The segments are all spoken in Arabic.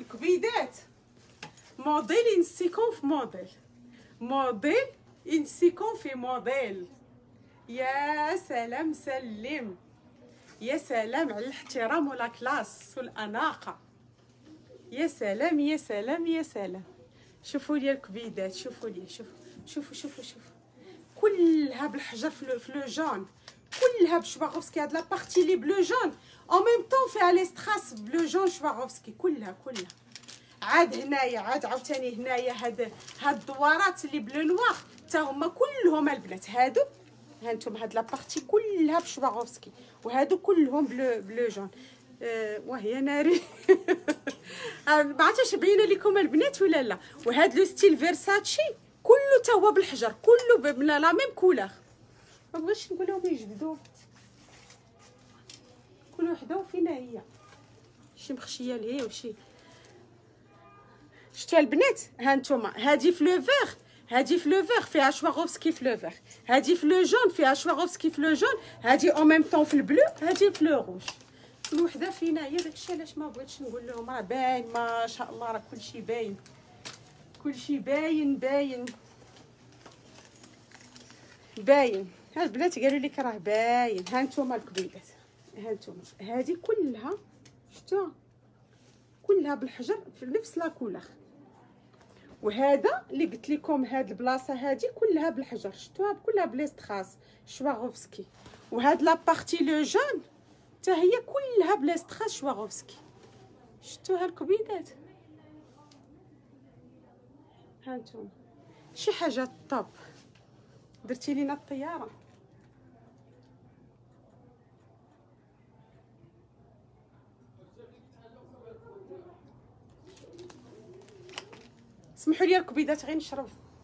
الكبيدات موديل ينسيكم في موديل ينسيكم في موديل. يا سلام سلم، يا سلام على الاحترام ولا كلاس والاناقه. يا سلام يا سلام يا سلام. شوفوا لي الكبيدات، شوفوا لي، شوفوا كلها بالحجر في لو جون، كلها بشواغوفسكي. هاد لابارتي لي بلو جون او ميم طون فيها لي ستراس بلو جون شواغوفسكي كلها. عاد هنايا عاد عاوتاني هنايا هاد الدوارات اللي بلو نوار حتى هما كلهم البنات. هادو هانتوما هاد لابارتي كلها بشواغوفسكي، وهادو كلهم بلو جون. وهي ناري. ما عرفتش باينه لكم البنات ولا لا. وهاد لو ستيل فيرساتشي كله تا هو بالحجر، كله لا ميم كولور. ما بغيتش نقول لهم يجبدوا، كل وحده فينا هي شي مخشيه لهي وشي. شتو البنات؟ ها نتوما هادي في لو فيغ، هادي في لو فيغ فيها شواغوفسكي في لو فيغ، هادي في لو جون فيها شواغوفسكي في لو جون، هادي او ميم طون في البلو، هادي في لو روج. كل وحده فينا هي. داكشي علاش ما بغيتش نقول لهم راه باين ما شاء الله، راه كلشي باين، كلشي باين. ها البنات قالوا لك راه باين. ها نتوما الكبيدات، ها نتوما هذه كلها شتوها كلها بالحجر في نفس لا كولور. وهذا اللي قلت لكم هاد البلاصه هذه كلها بالحجر، شتوها كلها بليستخاس شواغوفسكي. وهاد لابارتي لو جون حتى هي كلها بليستخاس شواغوفسكي. شتوها الكبيدات؟ ها نتوما شي حاجه طاب درتي لينا الطياره. سمحوا لي الكبيدات غير نشرب.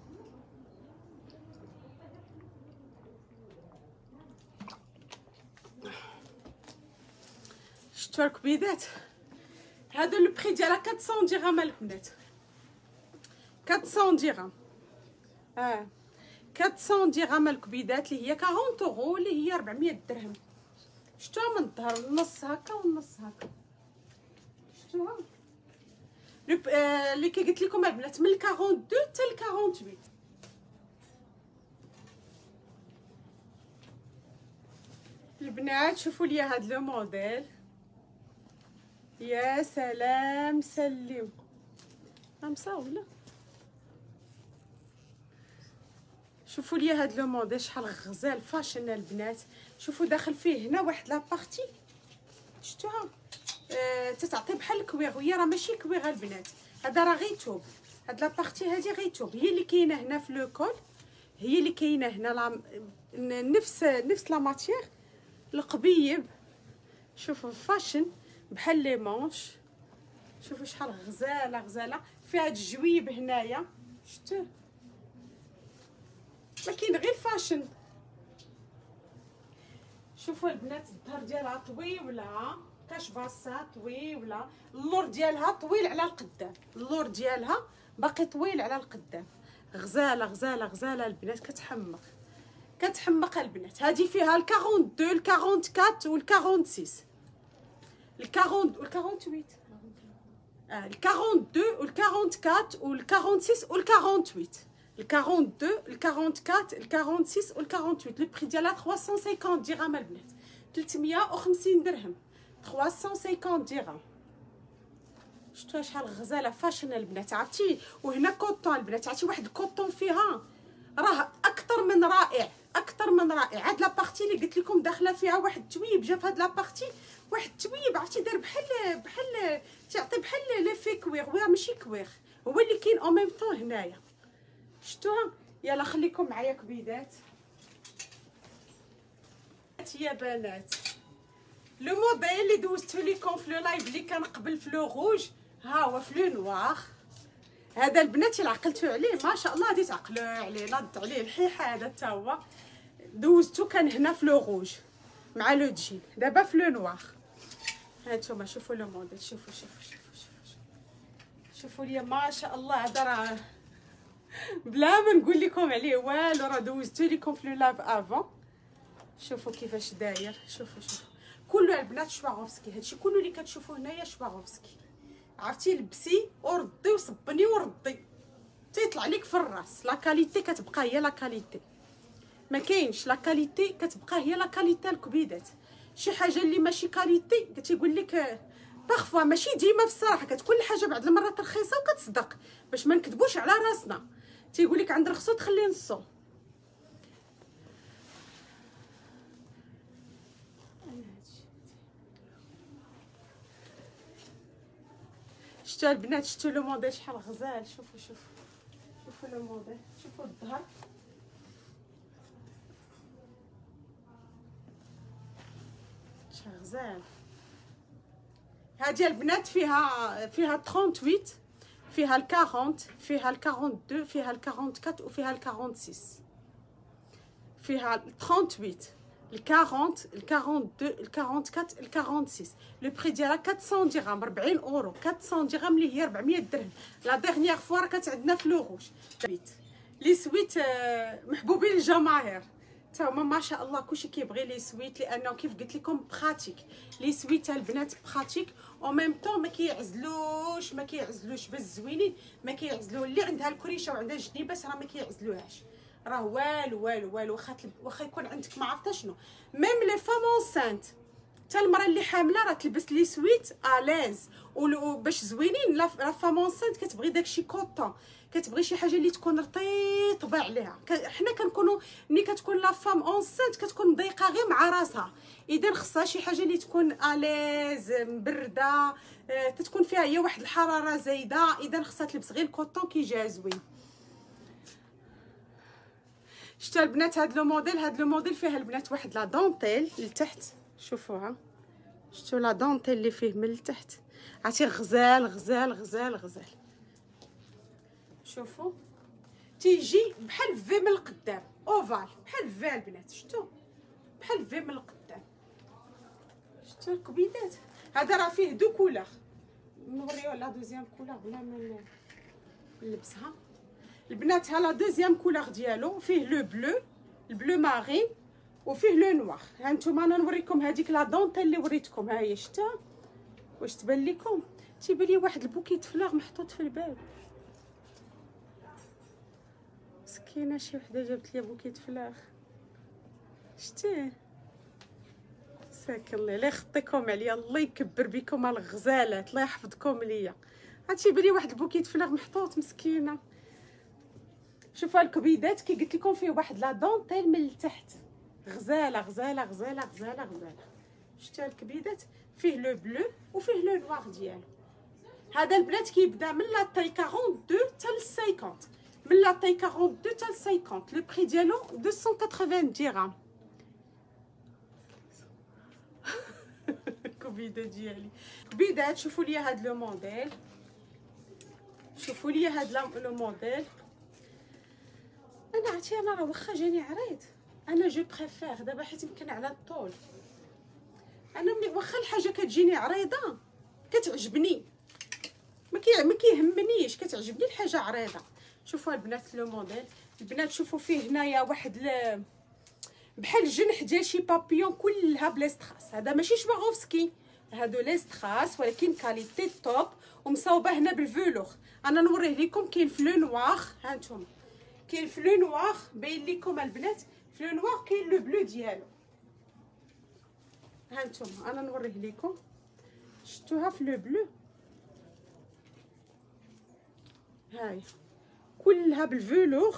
شفتوا الكبيدات؟ هادو لو بري ديالها 400 درهم البنات، 400 درهم. 400 درهم الكبيدات اللي هي 40 اورو، اللي هي 400 درهم. شفتوها من الظهر النص هكا والنص هكا. شفتوها اللي كي قلت لكم البنات من 42 حتى 48. البنات شوفوا لي هاد لو موديل. يا سلام سلم. مصاوله. شوفوا لي هاد لو موديل شحال غزال فاشن البنات. شوفوا داخل فيه هنا واحد لابارتي شفتوها تتعطي بحال الكويغ، وهي راه ماشي كويغ البنات، هذا راه غير توب. هاد لابارتي هادي غير توب، هي اللي كاينه هنا في لو كول، هي اللي كاينه هنا نفس لا ماتيير القبيب. شوفوا فاشن بحال لي مونش. شوفوا شحال غزاله فيها هاد الجويب هنايا. شفتوه؟ ما كاين غير فاشن. شوفوا البنات الظهر ديالها طويله، كاش باسا طويله، اللور ديالها طويل على القدام، اللور ديالها باقي طويل على القدام. غزاله البنات، كتحمق البنات. هذه فيها ال 42 ال 44 وال 46 ال 40 وال 48 ال 42 وال 44 وال 46 وال 48 ال 42 ال 44 ال 46 وال 48. لو بري ديالها 350 درهم البنات، 350 درهم، 350 درهم. شفتوا شحال غزاله فاشن البنات؟ عرفتي؟ وهنا كوطون البنات، عرفتي واحد الكوطون فيها راه اكثر من رائع، هاد لابارتي اللي قلت لكم داخله فيها واحد التويب، جا في هاد لابارتي واحد التويب عرفتي دار بحال تعطي بحال لي في كوير، وهي ماشي كوير، هو اللي كاين او ميم طون هنايا. شفتوها؟ يلا خليكم معايا كبيدات يا بنات. لو موديل اللي دوزتو ليكم في لو لايف اللي كان قبل في لو روج، ها هو في لو نوار. هذا البنات اللي عقلتو عليه ما شاء الله، غادي تعقلوا عليه، نض عليه الحيحه. هذا حتى هو دوزتو كان هنا في لو روج مع لو جين، دابا في لو نوار. هانتوما شوفوا لو موديل، شوفوا لي ما شاء الله. هذا راه بلا ما نقول لكم عليه والو، راه دوزتو لكم في لو لايف افون. شوفوا كيفاش داير، شوفوا كله البنات شواغوفسكي. هادشي كله اللي كتشوفوه هنايا شواغوفسكي، عرفتي لبسي وردي وصبني وردي تيطلع لك في الراس. لا كاليتي كتبقى هي لا كاليتي، ما كاينش لا كاليتي كتبقى هي لا كاليتي. الكبيدات شي حاجه اللي ماشي كاليتي كتيقول لك باغفوا، ماشي ديما في الصراحه، كتكون الحاجه بعض المرات رخيصه وكتصدق باش ما نكذبوش على راسنا. تيقول لك عند رخصو تخلي نصو. شتو البنات، شتو لو موديل شحال غزال. شوفوا شوفوا لو موديل، شوفوا الظهر، شحال غزال. هادي البنات فيها 38، فيها ال 40، فيها ال 42، فيها ال 44 وفيها ال 46. فيها ال 38، ال 40، ال 42، ال 44، ال 46. لو بري ديالها 400 درهم، 40 اورو. 400 درهم اللي هي 400 درهم. لا ديرنيير فوا راه كانت عندنا في لو روج. لي سويت محبوبين الجماهير تا هما ما شاء الله. كلشي كيبغي لي سويت لانه كيف قلت لكم براتيك. لي سويت البنات براتيك او ميم طون، ما كيعزلوش باش زوينين، ما كيعزلو. اللي عندها الكريشه وعندها الجنيبات راه ما كيعزلوهاش، راه والو. واخا يكون عندك ما عرفت شنو. ميم لي فام اونسانت، حتى المراه اللي حامله راه تلبس لي سويت اليز باش زوينين. لا فام اونسانت كتبغي داكشي كوطون، كتبغي شي حاجه اللي تكون رطيبه عليها. حنا كنكونوا ملي كتكون لا فام اونسانت كتكون مضيقه غير مع راسها، اذا خصها شي حاجه اللي تكون اليز مبرده، تتكون فيها هي واحد الحراره زايده، اذا خصها تلبس غير الكوطون كيجي زوين. شتو البنات هاد لو موديل فيها البنات واحد لا دونتيل لتحت، شوفوها. شتو لا دونتيل اللي فيه من التحت، عرفتي غزال. شوفوا تيجي بحال في من القدام، اوفال بحال في البنات. شتو بحال في من القدام. شتو الكبيدات، هذا راه فيه دو كولور. نوريو لا دوزيام كولور بلا ما نلبسها البنات. ها لا دوزيام كولور ديالو فيه لو بلو، البلو مارين، وفيه لو نوار. ها نتوما انا نوريكم هذيك لا دونتيل اللي وريتكم، ها هي. شتا واش تبان لكم؟ تيبان لي واحد البوكيت فلاغ محطوط في الباب. مسكينه شي وحده جابت لي بوكيت فلاغ. شتيه ساكن الله يخطيكم عليا، الله يكبر بكم الغزالات، الله يحفظكم ليا. هادشي بلي واحد البوكيت فلاغ محطوط، مسكينه. شوفوا الكبيدات كي قلت لكم فيه واحد لا دونتيل من التحت، غزاله. شتو الكبيدات فيه لو بلو وفيه لو نوار ديالو. هذا البنات كيبدا من لا طاي 42 حتى ل 50، من لا طاي 42 حتى ل 50. لو بري ديالو 280 درهم. الكبيده ديالي كبيدات. شوفوا لي هاد لو موديل، شوفوا لي هاد لو موديل. انا عرفتي انا راه واخا جاني عريض، انا جو بريفير دابا حيت يمكن على الطول. انا ملي واخا الحاجه كتجيني عريضه كتعجبني، ما كيهمنيش، كتعجبني الحاجه عريضه. شوفوا البنات لو موديل. البنات شوفوا فيه هنايا واحد بحال الجنح ديال شي بابيون كلها بلي ستراس. هذا ماشي شواغوفسكي، هادو لي ستراس ولكن كاليتي توب ومصاوبه هنا بالفولور. انا نوريه لكم كاين في لو نوار، ها نتوما كاين في لو نوار باين لكم البنات. في لو نوار كاين لو بلو ديالو، ها نتوما انا نوريه لكم. شفتوها في لو بلو، هاي كلها بالفولور،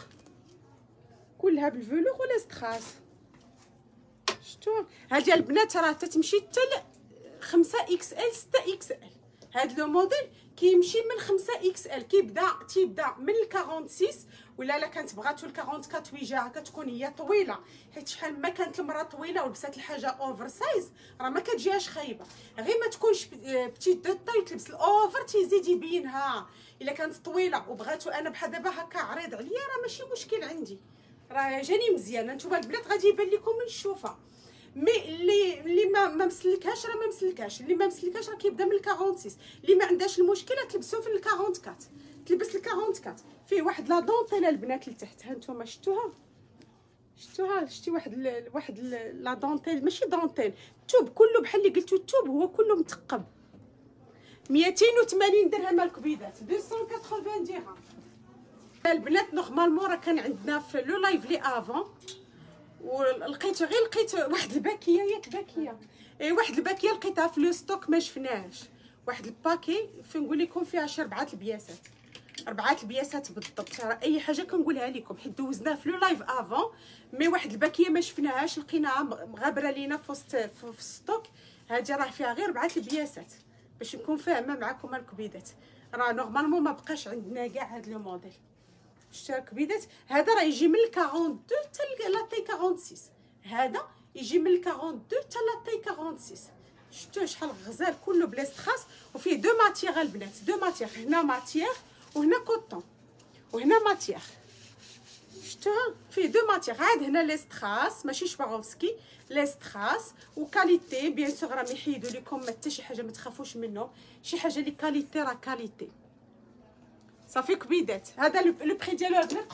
ولا ستراس. شفتوا هادي البنات راه تتمشي حتى 5 اكس ال 6 اكس ال. هاد لو موديل كيمشي من 5 اكس ال، تيبدا من ال 46 ولا الا كانت بغاتو ال 44 ويجاها كتكون هي طويله، حيت شحال ما كانت المراه طويله ولبسات الحاجه اوفر سايز راه ما كتجيهاش خايبه. غير ما تكونش بتيت دو طاي تلبس الاوفر تيزيد يبينها. الا كانت طويله وبغاتو انا بحال دابا هكا عريض عليا راه ماشي مشكل عندي، راه جاني مزيان. نتوما البنات غادي يبان لكم من الشوفه. مي اللي ما مسلكهاش راه ما مسلكهاش، اللي ما مسلكهاش راه كيبدا من 46. اللي ما عندهاش المشكله تلبسو في 44، تلبس 44. فيه واحد لا دونطيل البنات لتحت، ها نتوما شفتوها شتي واحد لا دونطيل، ماشي دونطيل، الثوب كله بحال اللي قلتو، الثوب هو كله مثقب. 280 درهم الكبيدات، 280 درهم. البنات نورمالمون راه كان عندنا في لو لايف لي افون، ولقيت واحد الباكيه، ياك باكيه، واحد الباكيه لقيتها في لو ستوك ما شفناهاش. واحد الباكي فين نقول لكم فيها شي 4 البياسات، 4 البياسات بالضبط. راه اي حاجه كنقولها لكم حيت دوزناها في لو لايف افون، مي واحد الباكيه ما شفناهاش، لقيناها مغابره لينا في وسط في الستوك. هذه راه فيها غير 4 البياسات باش نكون فاهمه معكم الكبيدات. راه نورمالمون ما بقاش عندنا كاع هاد لو موديل. شتا الكبيدات هذا راه يجي من 42 حتى لاطاي 46، هذا يجي من 42 حتى لاطاي 46. شفتوا شحال غزال، كله بلا ستراس، وفيه دو ماتيغ البنات، دو ماتيغ، هنا ماتيغ وهنا كوطون وهنا ماتيغ. شفتوها فيه دو ماتيغ، عاد هنا لي ستراس ماشي شواغوفسكي، لي ستراس وكاليتي بيان سور راه يحيدوا لكم حتى شي حاجه ما تخافوش منهم، شي حاجه لي كاليتي راه كاليتي صافي كبيدات. هذا لو بري ديالو البنات.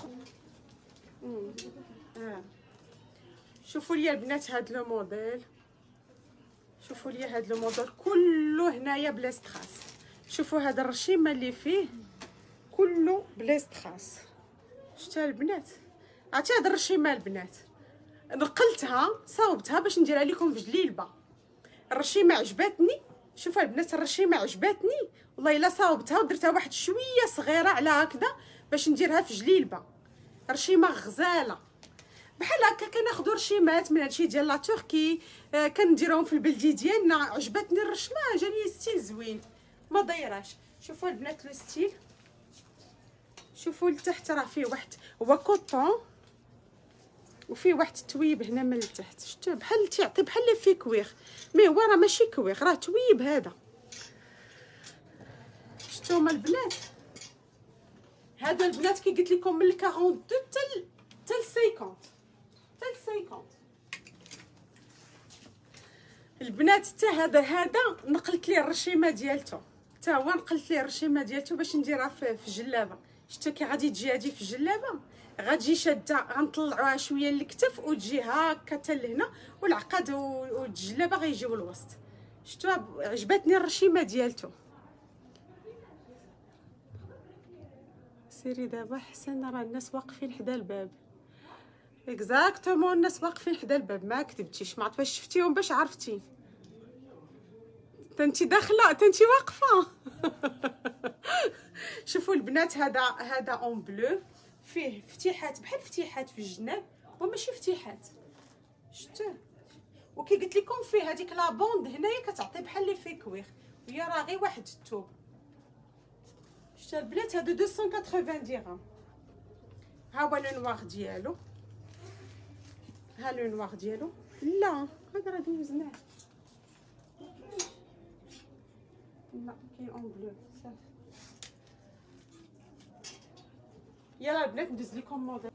شوفوا لي البنات هاد لو موديل، شوفوا لي هاد لو موديل كله هنايا بلا ستراس. شوفوا هذا الرشيمه اللي فيه كله بلا ستراس. شتا البنات، عرفتي هاد الرشيمه البنات نقلتها صاوبتها باش نديرها لكم في جليلبه. الرشيمه عجبتني، شوفوا البنات الرشيمه عجبتني والله الا صاوبتها ودرتها واحد شويه صغيره على هكذا باش نديرها في جليلبه. رشيمه غزاله بحال هكا. كناخذوا رشيمات من هادشي ديال لا تركي، كنديرهم في البلدي ديالنا. عجبتني الرشمه، جاني ستيل زوين ما ضيراش. شوفوا البنات لو ستيل، شوفوا لتحت راه فيه واحد هو كوطون وفيه واحد التويب هنا من التحت. شفتوا بحال تيعطي بحال اللي فيه كويغ، مي هو راه ماشي كويغ، راه تويب هذا. شفتوا هما البنات هادو البنات كي قلت لكم من 42 حتى 50 حتى 50 البنات. حتى هذا نقلت ليه الرشيمه ديالته، حتى هو نقلت ليه الرشيمه ديالته باش نديرها في الجلابه. شفتوا كي غادي تجي هادي في الجلابه غتجي شاده، غنطلعوها شويه للكتف وتجي هكا حتى لهنا، والعقد والجلابه غيجيو الوسط. شفتوا عجبتني الرشيمه ديالته. سيري دابا حسن، راه الناس واقفين حدا الباب، اكزاكتومون الناس واقفين حدا الباب، ما كتبتيش. ما عرفت واش شفتيهم باش عرفتي تنتي داخله تنتي واقفه. شوفوا البنات هذا اون بلو، فيه فتيحات بحال فتيحات في الجناب وماشي فتيحات. شفتوه وكي قلت لكم فيه هذيك لا بوند هنايا كتعطي بحال اللي فيه كويغ، وهي راه غير واحد الثوب. شتا البنات هادو 280 درهم. ها هو لو نوار ديالو، ها لو نوار ديالو. لا هذا راه دوزناه، لا كاين اون بلو صافي. يلا البنات ندوز لكم موديل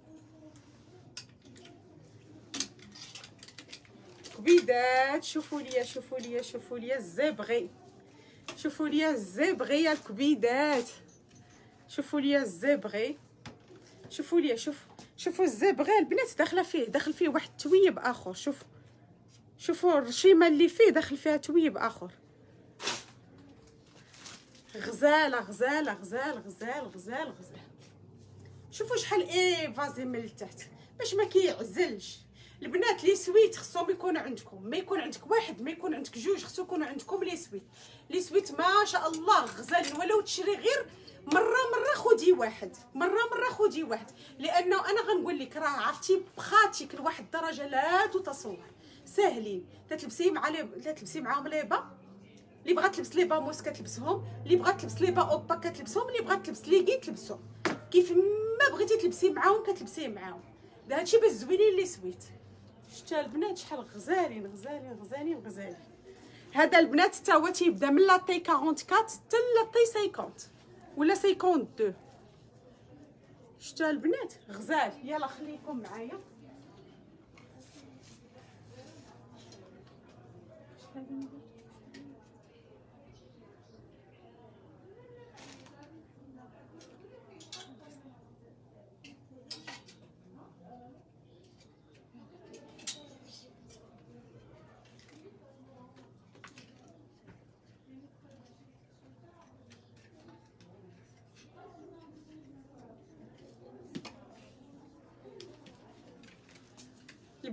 كبيدات. شوفوا لي الزبغي، شوفوا لي الزبغي الكبيدات، شوفوا لي الزبغي، شوفوا لي شوفوا الزبغي البنات داخل فيه واحد التويب اخر. شوفوا الرشيمه اللي فيه داخل فيها تويب اخر. غزاله غزاله غزال غزال غزال غزال. شوفوا شحال فازي من التحت باش ما كيعزلش. البنات لي سويت خصهم يكونوا عندكم، ما يكون عندك واحد ما يكون عندك جوج، خصو يكونوا عندكم لي سويت. لي سويت ما شاء الله غزالين، ولو تشري غير مره خدي واحد، مره خدي واحد، لانه انا غنقول لك راه عرفتي بخاتيك لواحد الدرجه لا تتصور. ساهلين تتلبسي معاهم ليبا، اللي بغات تلبس ليبا موس كتلبسهم، اللي بغات تلبس ليبا اوبا كتلبسهم، اللي بغات تلبس ليغي تلبسهم، كيف ما بغيتي تلبسي معاهم كتلبسيه معاهم. هادشي باش زوينين لي سويت. شتا البنات شحال غزالين غزالين غزالين غزالين. هذا البنات حتى هو تيبدا من لاطاي 44 حتى لاطاي 50 ولا 52. شتا البنات غزال. يلا خليكم معايا.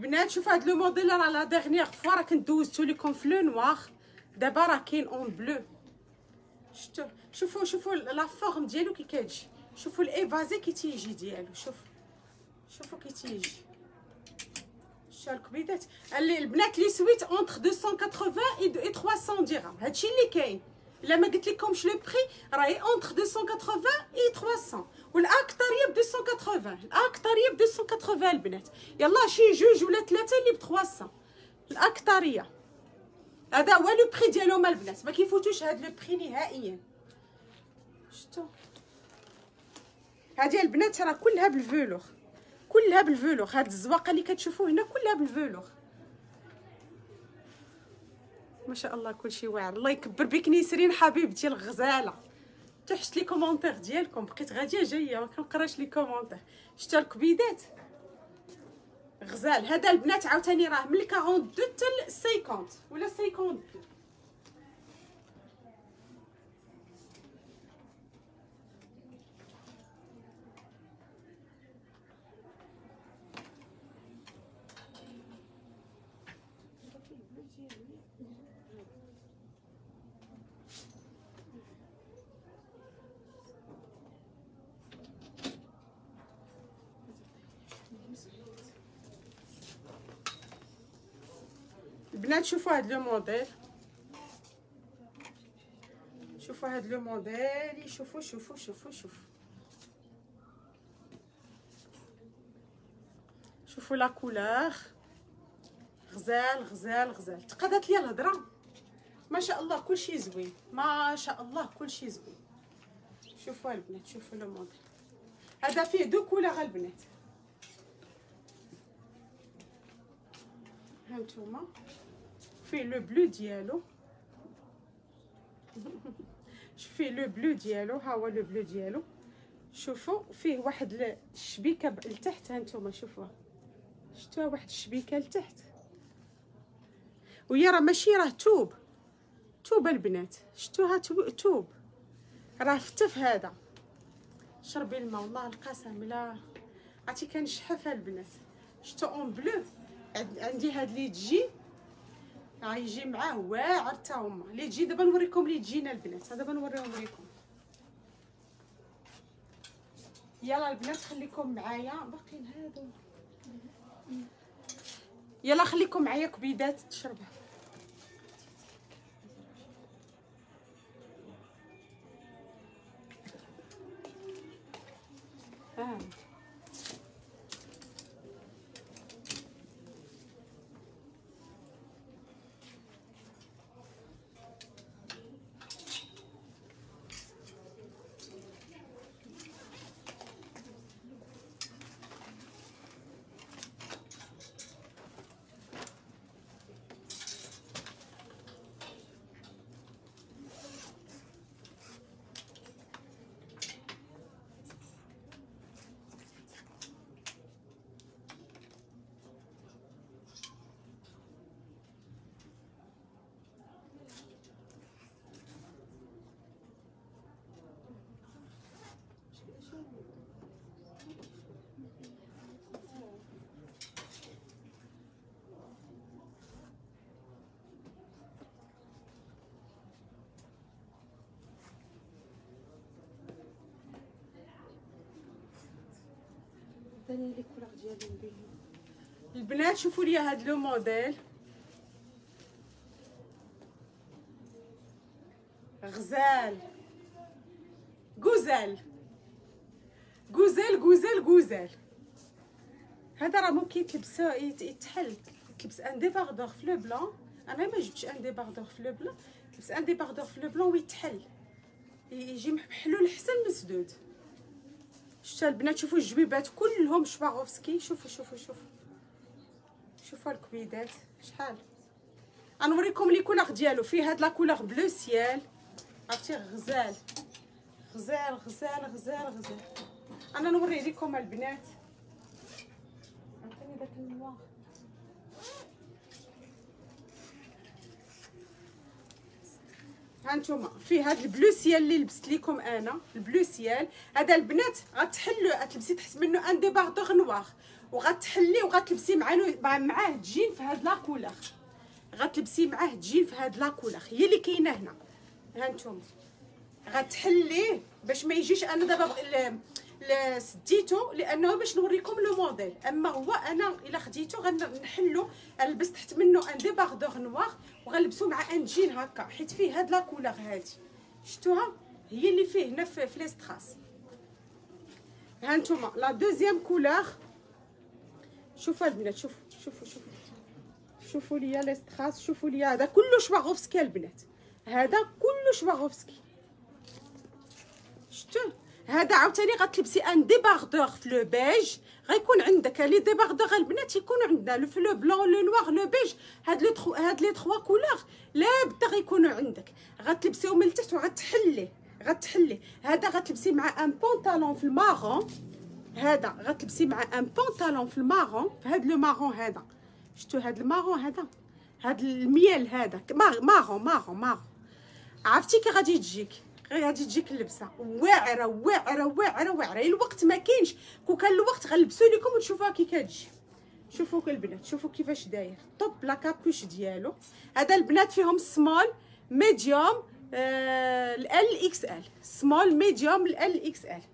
البنات شوفوا هاد لو موديل راه لا ديرنيير فوا راه كنت دوزتو لكم في لو نوار، دابا راه كاين اون بلو. شفتوا شوفوا لا فورم ديالو كي كتجي، شوفوا الايفازي كي تيجي ديالو، شوفوا كي تيجي. شفتوا الكبيدات اللي البنات لي سويت اونتر 280 و 300 درهم، هادشي اللي كاين. الا ما قلت لكمش لو بري راهي اونتر 280 و 300، والاكثريه ب 280، الاكثريه ب 280 البنات. يلا شي جوج ولا ثلاثه اللي ب 300 الاكثريه. هذا هو لو بري ديالهم البنات، ما كيفوتوش هاد لو بري نهائيا. شفتوا هادي البنات راه كلها بالفولور، كلها بالفولور. هاد الزواقه اللي كتشوفوا هنا كلها بالفولور. ما شاء الله كلشي واعر. الله يكبر بك نسرين حبيبتي الغزاله. تحت لي كومونتير ديالكم، بقيت غاديه جايه ما كنقراش لي كومونتير. شتو الكبيدات غزال. هذا البنات عاوتاني راه من 42 حتى 50 ولا 52. البنات شوفوا هاد لو موديل، شوفوا هاد لو موديل، شوفوا شوفوا لا كولور. غزال. تقادت ليا الهضره. ما شاء الله كلشي زوين، ما شاء الله كلشي زوين. شوفوا البنات، شوفوا لو موديل. هذا فيه دو كولور البنات، هانتوما فيه لو بلو ديالو. فيه لو بلو ديالو، ها هو لو بلو ديالو. شوفوا فيه واحد الشبيكه لتحت، هانتوما شوفوها، شفتوها واحد الشبيكه لتحت. وهي راه ماشي راه توب البنات، شفتوها توب راه فتف. هذا شربي الماء والله القسم لا عرفتي كنشحف البنات. شفتو اون بلو. عندي هاد لي تجي غيجي معاه واعر حتى هما لي تجي. دابا نوريكم لي تجينا البنات، دابا نوريهم لكم. يلا البنات خليكم معايا، باقيين هادو. يلا خليكم معايا كبيدات تشربها. ثاني لي كولور ديالهم بيهم البنات. شوفوا لي هاد لو موديل غزال. غزال. هذا راه ممكن تلبسو يتحل، تلبس ان ديباردور في لو بلون. انا ما جبتش ان ديباردور في لو بلون، تلبس ان ديباردور في لو بلون ويتحل، يجي محلول حسن مسدود. شتا البنات شوفوا الجبيبات كلهم شباغوفسكي. شوفوا الكبيدات شحال. غنوريكم لي كولور ديالو. فيه هاد لا كولور بلو سيال، عرفتي غزال. انا نوري لكم البنات. عطيني داك النوار. ها نتوما فيه هذا البلو سيال اللي لبست لكم انا، البلو سيال هذا البنات غتحلوا غتلبسي تحت منه ان ديباردور نوار، وغتحلي وغتلبسي معاه تجين في هاد لا كولور، غتلبسي معاه تجين في هاد لا كولور هي اللي كاينه هنا. ها نتوما غتحليه باش ما يجيش انا دابا سديتو لانه باش نوريكم لو موديل، اما هو انا الا خديتو غنحلو نلبس تحت منه ان ديباردور نوار وغنلبسو مع ان جين هكا، حيت فيه هاد لا كولور هادي شفتوها هي اللي فيه هنا في لي ستراس. ها نتوما لا دوزيام كولور، شوفوا البنات شوفوا ليا لي ستراس، شوفوا ليا هذا كله شواغوفسكي البنات، هذا كله شواغوفسكي شفتوه. هذا عاوتاني غتلبسي ان ديباردور في لو بيج، غيكون عندك لي ديباردور البنات يكونوا عندنا في لو بلون لو نوار لو بيج، هاد لي 3 كولور لابد غيكونوا عندك، غتلبسيهم من التحت غتحلي هذا غتلبسي مع ان بونطالون في المارون، هذا غتلبسي مع ان بونطالون في المارون، في هاد لو مارون هذا شفتوا هاد المارون هاد الميل هذا مارون عرفتي كي غادي تجيك اللبسه واعره الوقت ما كاينش، كون كان الوقت غنلبسو لكم وتشوفوها كي كتجي. شوفوا البنات شوفوا كيفاش داير طوب لا كابوش ديالو، هذا البنات فيهم سمول ميديوم ال اكس ال، سمول ميديوم ال اكس ال،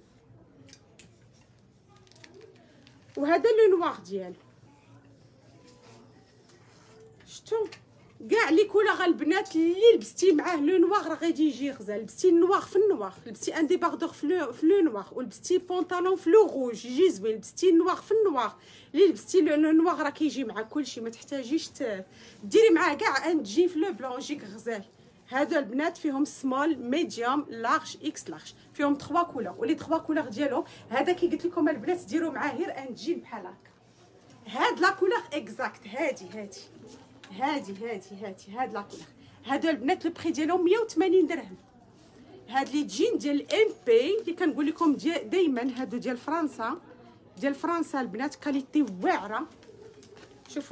وهذا لو نوار ديالو شفتوا كاع لي كولور البنات اللي لبستي معاه لو نوار راه غادي يجي غزال، لبستي النوار في النوار، لبستي ان ديباردور في لو نوار، ولبستي بونطالون في لو روج يجي زوين، لبستي النوار في النوار، اللي لبستي لو نوار راه كيجي مع كلشي، ما تحتاجيش ديري معاه كاع ان تجي في لو بلون يجيك غزال. هادو البنات فيهم سمول ميديوم لارج اكس لارج، فيهم 3 كولور، ولي 3 كولور ديالهم هذا كي قلت لكم البنات ديروا معاه غير ان تجين بحال هكا، هاد لا كولور اكزاكت هادي هاد لا كولور. هادو البنات لو بري ديالهم 180 درهم. هاد لي جين ديال ام بي اللي كنقول لكم دائما هادو ديال فرنسا البنات كاليتي واعره. شوفوا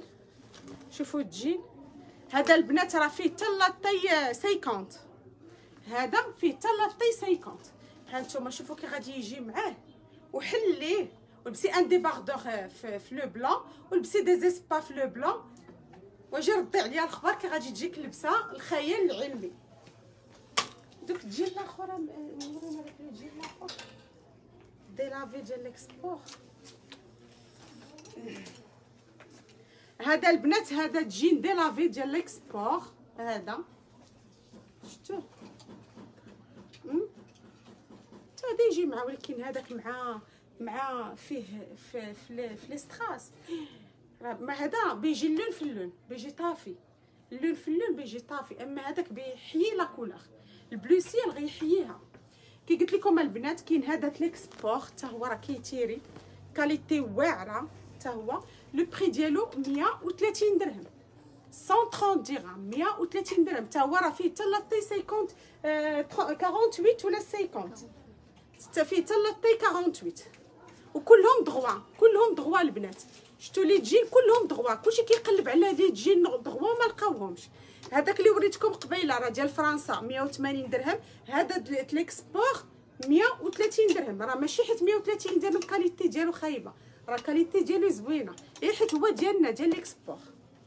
الجين هذا البنات راه فيه حتى لاطاي 50، هذا فيه حتى لاطاي 50. ها نتوما شوفوا كي غادي يجي معاه، وحليه ولبسي ان ديباردور في لو بلون، ولبسي دي زيسبا في لو بلون، واجي ردي عليا الخبر كي غادي تجيك اللبسه الخيال العلمي. دوك الجيل الاخر نورينا داك الجيل الاخر ديلافي ديال ليكسبور. هذا البنات هذا جين ديلافي ديال ليكسبور، هذا شفتوه هذا يجي مع، ولكن هذاك مع فيه في لي ستراس، ما هذا بيجي اللون في اللون بيجي طافي، اللون في اللون بيجي طافي، اما هذاك بيحيي لا كولور، البلو سيال غيحييها. كي قلت لكم البنات كاين هذا ليكسبور حتى هو راه كيتيري كاليتي واعره حتى هو، لو بري ديالو 130 درهم، 130 درهم 130 درهم حتى هو، راه فيه حتى لاطي 50 48 ولا 50، حتى فيه حتى لاطي 48، وكلهم دغوا البنات. شفتوا لي تجين كلهم دغوا، كلشي كيقلب على لي تجين دغوا ما لقاوهمش. هذاك اللي وريتكم قبيله راه ديال فرنسا 180 درهم، هذا ليكسبور 130 درهم، راه ماشي حيت 130 درهم الكاليتي ديالو خايبه، راه الكاليتي ديالو زوينه، غير حيت هو ديالنا ديال ليكسبور.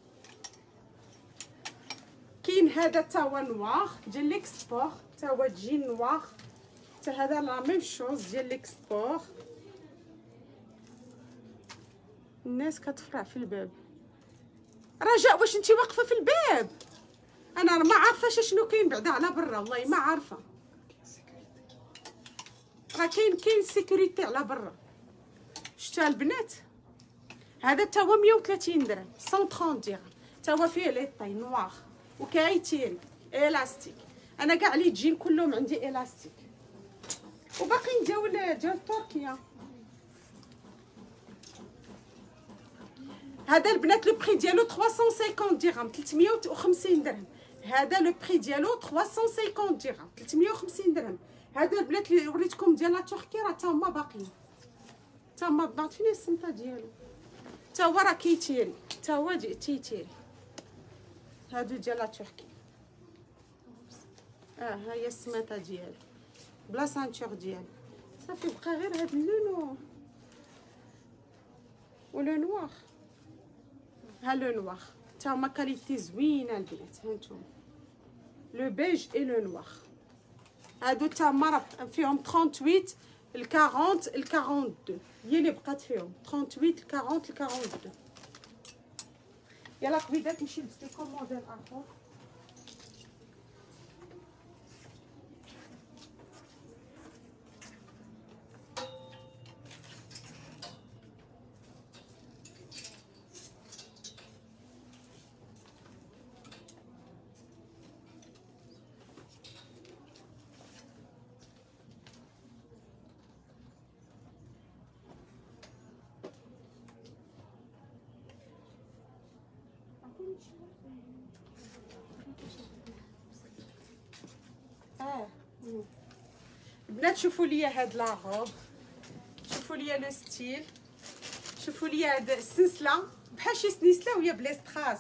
كاين هذا تا هو نوار ديال ليكسبور، تا هو تجين نوار، حتى هذا لا ميم شوز ديال ليكسبور. الناس كتفرع في الباب. رجاء واش انتي واقفه في الباب؟ انا ما عارفه شنو كاين بعدا على برا، والله ما عارفه، راه كاين سيكوريتي على برا. شتا البنات هذا تا هو 130 درهم، 130 درهم تا هو فيه لي طاي نوار وكايتيري الاستيك. انا كاع لي تجين كلهم عندي الاستيك، وباقيين ديال تركيا. هذا البنات لو بري ديالو 350 درهم، 350 درهم. هذا لو بري ديالو 350 درهم، 350 درهم. هذا البنات اللي وريتكم ديال لا تركي راه تا هما باقيين، تا هما باط فين السمطه ديالو، تا هو راه كيتيري، تا هو تيتيري. هادو ديال لا تركي ها هي السميطه ديالو بلا سانتور ديالو صافي. بقى غير هاد اللون ولو نوار. ها لو نوار تا هما كاليتي زوينه البنات. ها نتوما لو بيج اي لو نوار هادو تا هما فيهم 38 ال 40 ال 42 هي اللي بقات فيهم 38 ال 40 ال 42. يلا قبيدات نمشي نلبس لكم موديل اخر. البنات شوفوا لي هاد لا روب، شوفوا لي لو ستيل، شوفوا لي هاد السلسله بحال شي سنيسله وهي بلي ستراس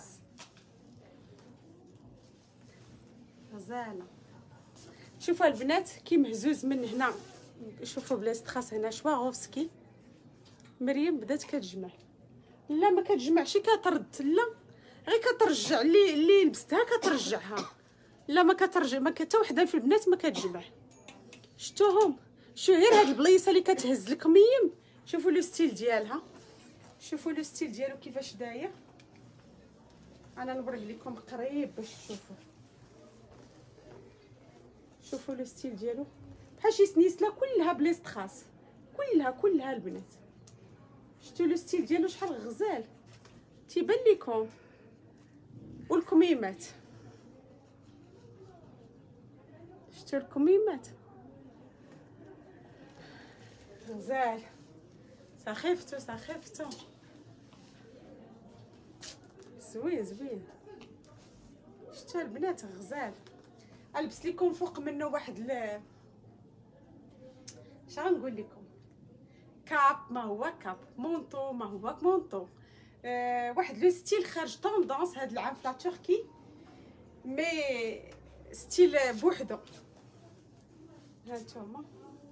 غزاله. شوفوا البنات كي مهزوز من هنا، شوفوا بلي ستراس هنا شواغوفسكي. مريم بدات كتجمع، لا ما كتجمعش كترد، لا غير كترجع اللي لبستها كترجعها، لا ما كترجع، ما حتى وحده في البنات ما كتجمع. شفتوهم؟ شو غير هاد البليصه اللي كتهز الكميم. شوفوا لو ستيل ديالها، شوفوا لو ستيل ديالو كيفاش داير. انا نوريه لكم قريب باش تشوفوا. شوفوا لو ستيل ديالو بحال شي سنيسله كلها بلي ستراس، كلها البنات. شفتوا لو ستيل ديالو شحال غزال تيبان لكم. والكميمات شفتوا الكميمات غزال. سخفتو زوين. شفتوا البنات غزال. البس لكم فوق منه واحد اش غنقول لكم، كاب ما هو كاب، مونطو ما هو مونطو. واحد لو ستيل خارج طوندونس هاد العام في لا تركي، مي ستيل بوحدو. ها نتوما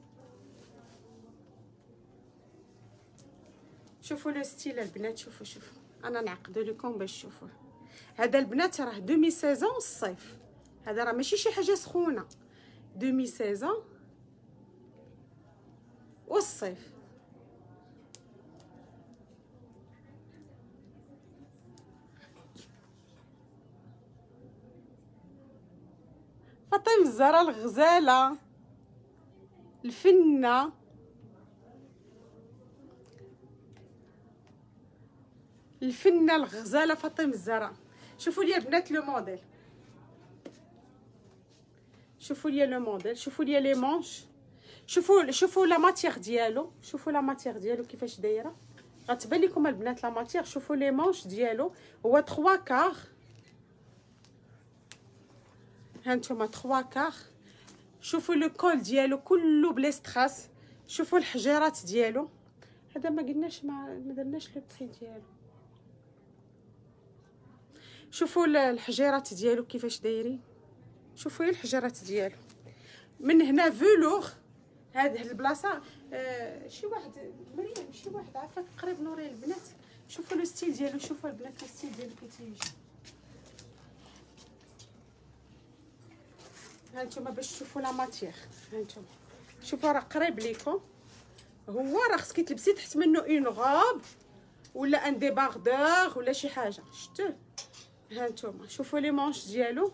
شوفوا لو ستيل البنات، شوفوا انا نعقدو لكم باش تشوفوه. هذا البنات راه دومي سيزون الصيف، هذا راه ماشي شي حاجه سخونه، دومي سيزون والصيف. فاطمه الزهراء الغزاله الفنه، الغزاله فاطمه الزهراء. شوفوا لي البنات لو موديل، شوفوا لي لو موديل، شوفوا لي لي مونش، شوفوا لا ماتيغ ديالو، شوفوا لا ماتيغ ديالو كيفاش دايره. غتبان لكم البنات لا ماتيغ. شوفوا لي مونش ديالو هو 3 كار. ها نتوما 3 كار. شوفوا لو كول ديالو كله بلي ستراس. شوفوا الحجيرات ديالو. هذا ما قلناش، ما درناش لو بري ديالو. شوفوا الحجيرات ديالو كيفاش دايرين، شوفوا هي الحجيرات ديالو من هنا فولور. هذه البلاصه شي واحد مريم، شي واحد عافاك قريب نوري البنات. شوفوا لو ستيل ديالو، شوفوا البنات لو ستيل ديالو كي تيجي. ها نتوما باش تشوفوا لا ماتيغ. ها نتوما شوفوا راه قريب ليكم، هو راه خصك تلبسي تحت منه اون غوب ولا ان ديباردور ولا شي حاجه. شفتوه؟ ها نتوما شوفوا لي مونش ديالو.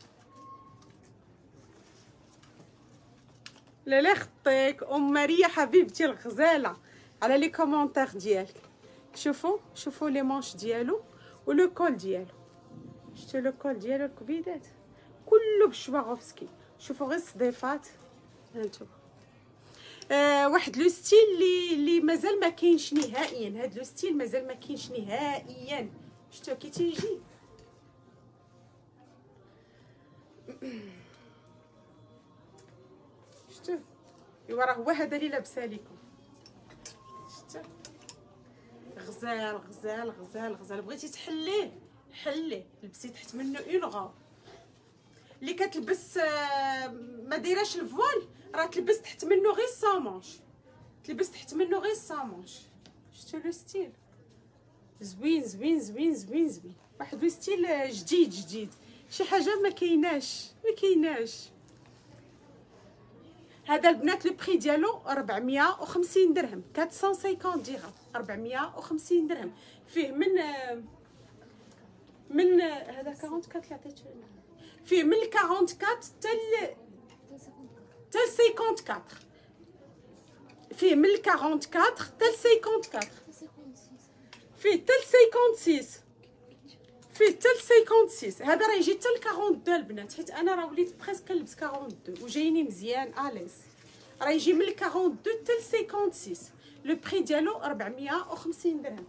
لا خطيك ام ماريا حبيبتي الغزاله على لي كومونتير ديالك. شوفوا لي مونش ديالو ولو كول ديالو. شفتوا لو كول ديالو الكبيدات كله بشواغوفسكي. شوفوا غير الصديفات. هانتوما واحد لو ستيل اللي مازال ما كاينش نهائيا. هاد لو ستيل مازال ما كاينش نهائيا. شفتوا كي تيجي. شفتوا ايوا راه هو هذا اللي لابسه لكم. شفتوا غزال. بغيتي تحليه حليه، لبسي تحت منه اون غوب. اللي كتلبس ما دايراش الفوال راه تلبس تحت منه غير السامونش، تلبس تحت منه غير السامونش. شفتوا لو ستيل زوين زوين زوين زوين زوين، واحد لو ستيل جديد جديد، شي حاجه ما كايناش ما كايناش. هذا البنات لو بري ديالو 450 درهم، 450 درهم، 450 درهم. فيه من هذا 44 اللي عطيته، فيه من 44 حتى 54، فيه من 44 حتى 54، فيه حتى 56، فيه حتى 56. هذا راه يجي حتى 42 البنات، حيت انا راه وليت بريسك كنلبس 42 وجايني مزيان اليز. راه يجي من 42 حتى 56. لو بري ديالو 450 درهم.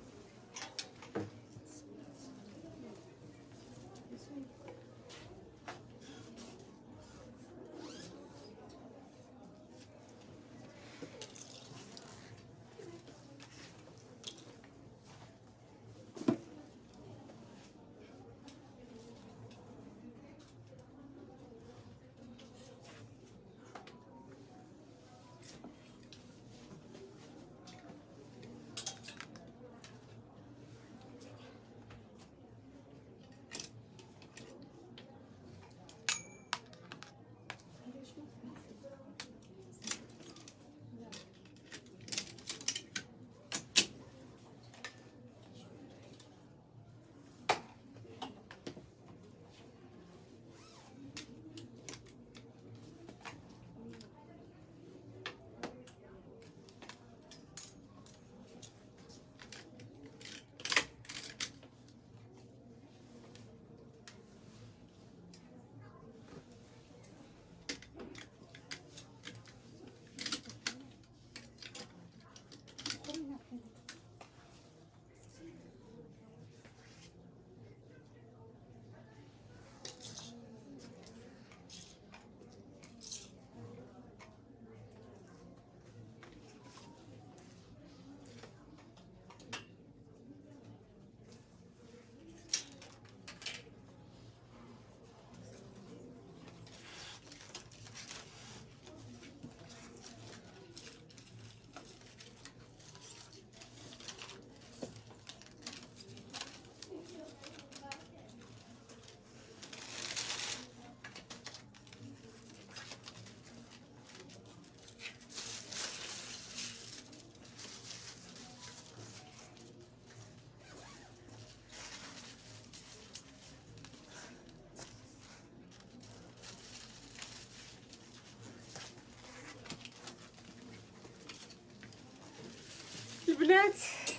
البنات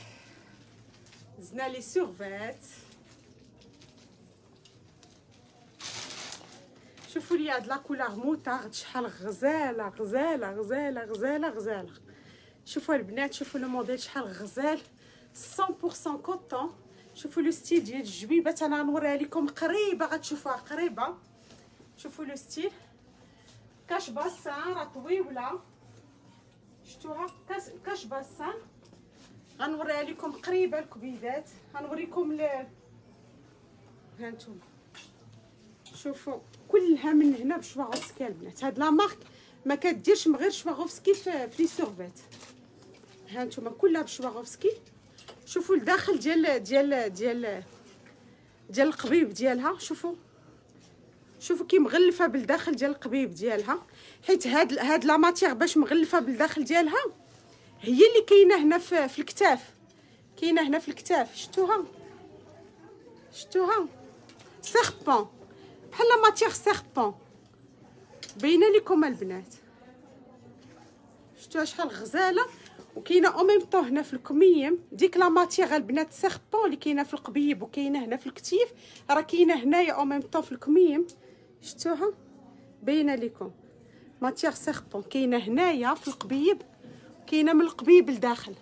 زنا لي سورفيت، شوفوا لي هاد لا كولور موطارد شحال غزاله غزاله غزاله غزاله غزاله. شوفوا البنات، شوفوا لو موديل شحال غزال، 100% كوطون. شوفوا لو ستيل ديال الجويبات، انا غنوريها لكم قريبه غتشوفوها قريبه. شوفوا لو ستيل كاش باسان راه طويوله، شفتوها كاش باسان. غنوريها لكم قريبه الكبيدات، غنوريكم ها انتم شوفوا كلها من هنا بشواغوفسكي البنات. هاد لا مارك ما كديرش من غير شواغوفسكي في لي سورفيت. ها انتم كلها بشواغوفسكي. شوفوا الداخل ديال القبيب ديالها، شوفوا كي مغلفه بالداخل ديال القبيب ديالها، حيت هاد لا ماتيغ باش مغلفه بالداخل ديالها هي اللي كاينه هنا في الكتاف، كاينه هنا في الكتاف. شفتوها سيربون، بحال لا ماتيغ سيربون باينه لكم البنات. شفتوها شحال غزاله، وكاينه او ميم طون هنا في الكميم. ديك لا ماتيغ البنات سيربون اللي كاينه في القبيب وكاينه هنا في الكتيف، راه كاينه هنايا او ميم طون في الكميم. شفتوها باينه لكم ماتيغ سيربون، كاينه هنايا في القبيب، كاينه من القبيب لداخل.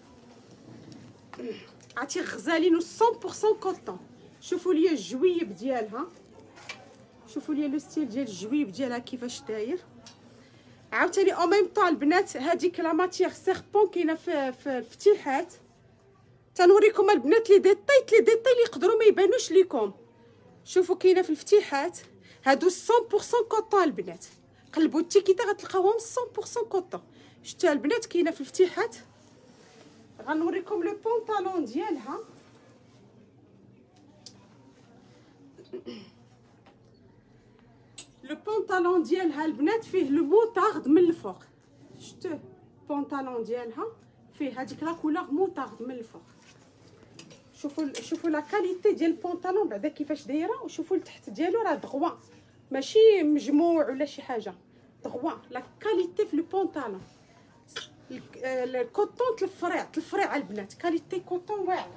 عرفتي غزالين 100% كوطون. شوفوا لي الجويب ديالها، شوفوا لي لو ستيل ديال الجويب ديالها كيفاش داير. عاوتاني او ميم طون البنات هذيك لا ماتيغ سيربون كاينه في الفتيحات. تنوريكم البنات لي ديطاي اللي يقدروا ما يبانوش لكم. شوفوا كاينه في الفتيحات، هادو 100% كوطون البنات، قلبوا التيكيتا غتلقاوهم 100% كوطون. شتوها البنات كاينه في الفتيحات. غنوريكم لو بونطالون ديالها. لو بونطالون ديالها البنات فيه لو موطارد من الفوق. شتوه البونطالون ديالها فيه هذيك لا كولور موطارد من الفوق. شوفوا لا كاليتي ديال البونطالون بعدا كيفاش دايره، وشوفوا التحت ديالو راه دغوا ماشي مجموع ولا شي حاجه، دغوا لا كاليتي في البونطالون. الكوطون تلفريع البنات، كاليتي كوطون واعره.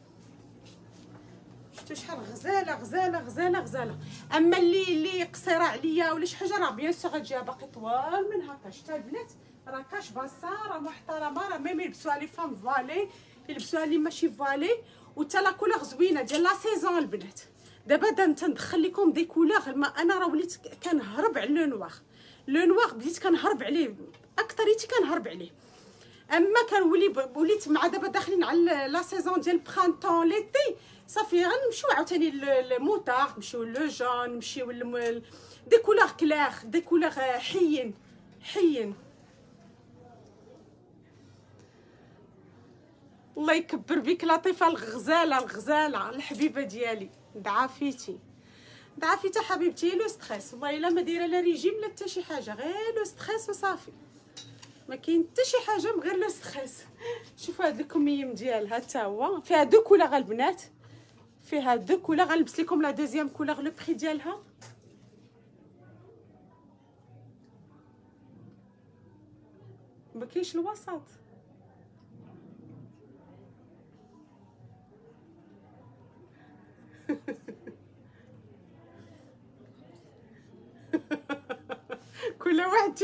شفتوا شحال غزاله غزاله غزاله غزاله. اما اللي قصيره عليا ولا شي حاجه راه بيان سور غتجيها باقي طوال من هكا. شتا البنات راه كاش باسا، راه محترمه، راه ميم يلبسوها لي فام فالي، يلبسوها لي ماشي فالي. وتا لا كولور زوينه ديال لا سيزون البنات. دابا تندخل لكم دي كولور، ما انا راه وليت كنهرب على لو نوار بديت كنهرب عليه، اكثريتي كنهرب عليه. اما وليت مع دابا داخلين على لا سيزون ديال برانطون ليتي، صافي غنمشيو عاوتاني الموطار، نمشيو لو جون، نمشيو دي كولور كلير، دي كولور حيين. الله يكبر بك لطيفه الغزاله الحبيبه ديالي. دعافيتي حبيبتي. لو ستريس والله الا ما دايره لا ريجيم لا حتى شي حاجه، غير لو ستريس وصافي، ما كاين حتى شي حاجه من غير لو ستريس. شوفوا هاد الكميم ديالها حتى هو فيها دو كولور البنات، فيها دو كولور. غنلبس لكم لا دوزيام كولور. لو بري ديالها ما كاينش الوسط. كل واحد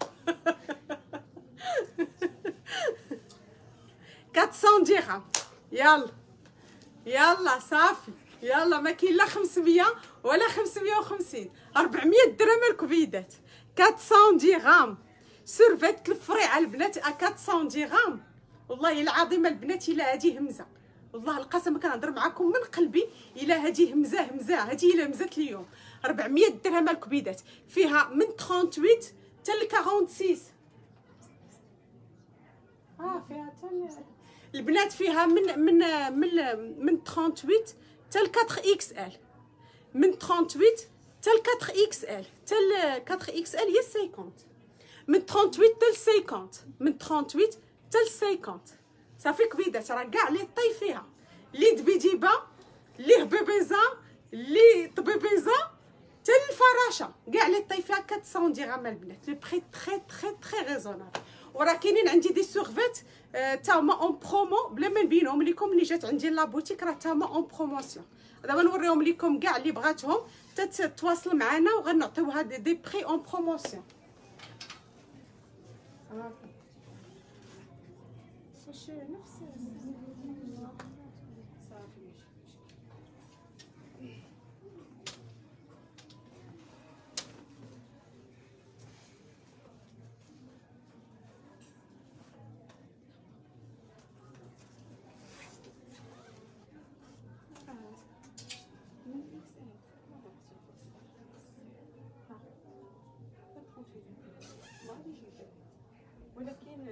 400 درهم. يلا صافي، يلا ما كاين لا 500 ولا 550، 400 درهم الكبيدات. 400 درهم سيرفيت الفريعه البنات 400 درهم. والله العظيم البنات الا هذه همزه، والله القسم كنهضر معكم من قلبي، الا هذه همزه هذه الا همزت اليوم. 400 درهم الكبيدات، فيها من 38 حتى ل 46. فيها حتى البنات، فيها من 38 حتى ل 4 اكس ال، من 38 حتى ل 4 اكس ال، حتى ل 4 اكس ال هي 50، من 38 حتى ل 50، من 38 حتى ل 50. صافي كبيدات، راه كاع لي طي فيها، لي دبيديبه، لي هبيبيزا، لي طبيبيزا، حتى الفراشه، كاع لي طي فيها 400 درهم البنات. لو بري تري ريزونابل. وراه كاينين عندي دي سورفيت تا هما اون برومو، بلا ما نبينهم لكم. اللي جات عندي لا بوتيك راه تا هما اون بروموسيون. دابا نوريهم لكم كاع اللي بغاتهم تتواصل معنا وغنعطيوها دي بري اون بروموسيون. واش نفس صافي. ولكن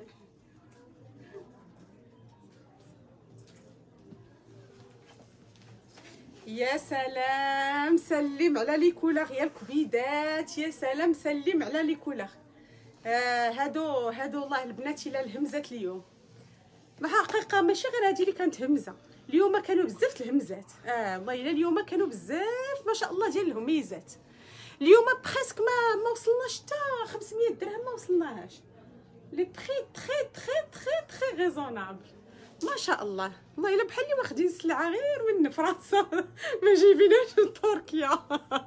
يا سلام، سلم على لي كولور يا الكبيدات، يا سلام سلم على لي كولور. هادو والله البنات الا الهمزات اليوم، ما حقيقه ماشي غير هادي اللي كانت همزه، اليوم كانوا بزاف الهمزات. والله الا اليوم كانوا بزاف ما شاء الله ديال الهميزات. اليوم بريسك ما وصلناش حتى 500 درهم، ما وصلناهاش. لي بري تري ريزونابل ما شاء الله. والله الا بحال اللي واخدين السلعه غير من فرنسا ما جايبينهاش من تركيا.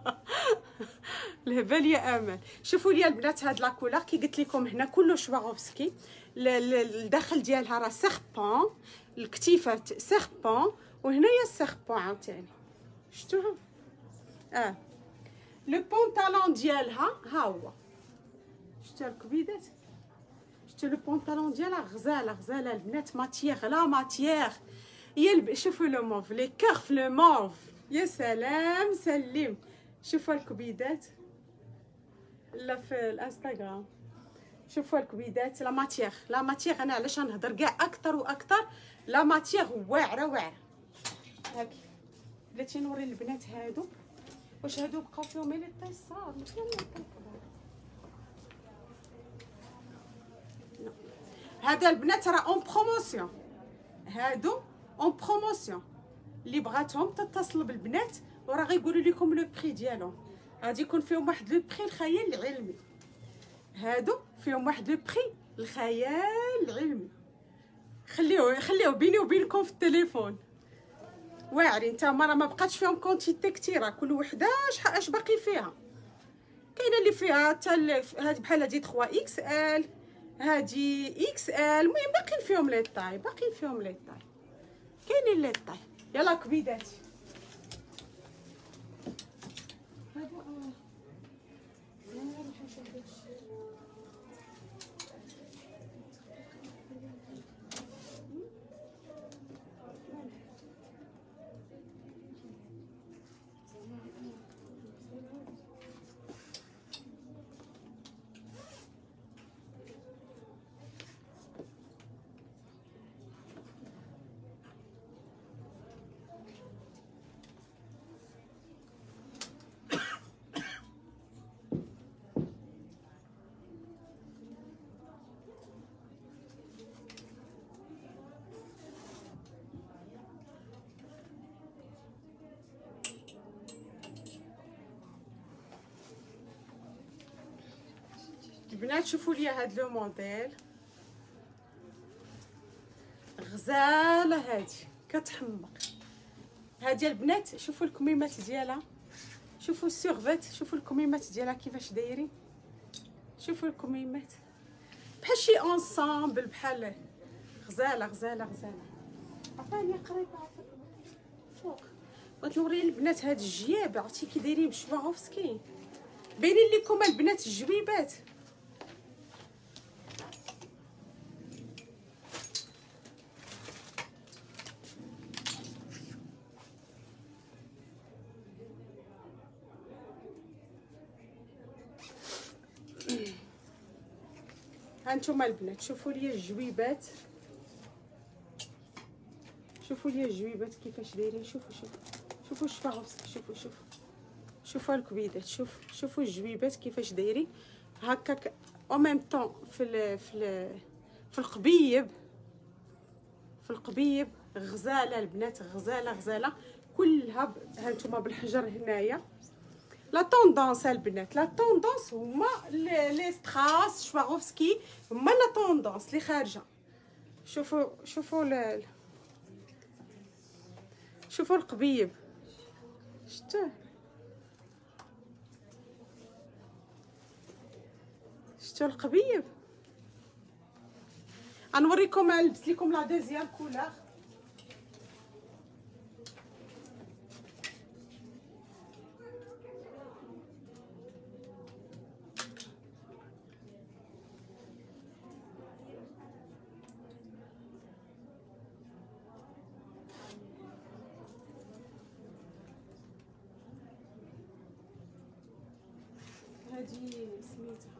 الهبال يا امل. شوفوا لي البنات هاد لا كولور كي قلت لكم هنا كله شواغوفسكي، الداخل ديالها راه سيربون، الكتيفات سيربون، وهنايا سيربون عاوتاني. شفتوها؟ لو بونطالون ديالها ها هو. شفتوا الكبيدات؟ شفتوا لو بونطالون ديالها غزاله البنات، ماتيير لا ماتيير. شوفوا لو موف، لي كير في لو موف، يا سلام سلم. شوفوا الكبيدات لا في الانستغرام، شوفوا الكبيدات. لا ماتيغ انا علاش نهضر كاع اكثر واكثر، لا ماتيغ واعره. هاكي بلاتي نوري البنات هادو، واش هادو بقاو فيهم لي طاي صغار ماشي لي طاي كبار. هذا البنات راه اون بروموسيون، هادو اون بروموسيون. اللي بغاتهم تتصل بالبنات وراه غيقولوا لكم لو بري ديالهم. غادي يكون فيهم واحد لو بري الخيال العلمي، هادو فيهم واحد لو بري الخيال العلمي. خليوه بيني وبينكم في التليفون واعرين. نتاما راه ما بقاتش فيهم كونتيتي كثيره، كل وحده اش باقي فيها. كاينه اللي فيها حتى هذه بحال هذه 3 اكس ال، هذه اكس ال. المهم باقيين فيهم لي طاي، كاينين لي طاي. يلا كبيداتي هادو البنات. شوفوا لي هاد لو موديل غزاله، هادي كتحمق. هادي البنات شوفوا الكميمات ديالها، شوفوا السيرفيت، شوفوا الكميمات ديالها كيفاش دايرين. شوفوا الكميمات بحال شي اونسامبل، بحال غزاله. عطاني قريبه فوق. بغيت نوري البنات هاد الجياب، عرفتي كي دايرين بشواغوفسكي. باينين لكم البنات الجويبات. هانتوما البنات شوفوا لي الجويبات، كيفاش دايرين. شوفوا الشفاغوفسكي، شوفوا الكبيدات، شوفوا الجويبات كيفاش دايرين هكاك او ميم طون في القبيب. غزاله البنات، غزاله كلها. هانتوما بالحجر هنايا. لا طوندونس البنات، لا طوندونس هما لي ستراس شواغوفسكي، هما لا طوندونس اللي خارجه. شوفوا القبيب، شفتوا القبيب. غنوريكم، نلبس لكم لا دوزيام كولور. هادي سميتها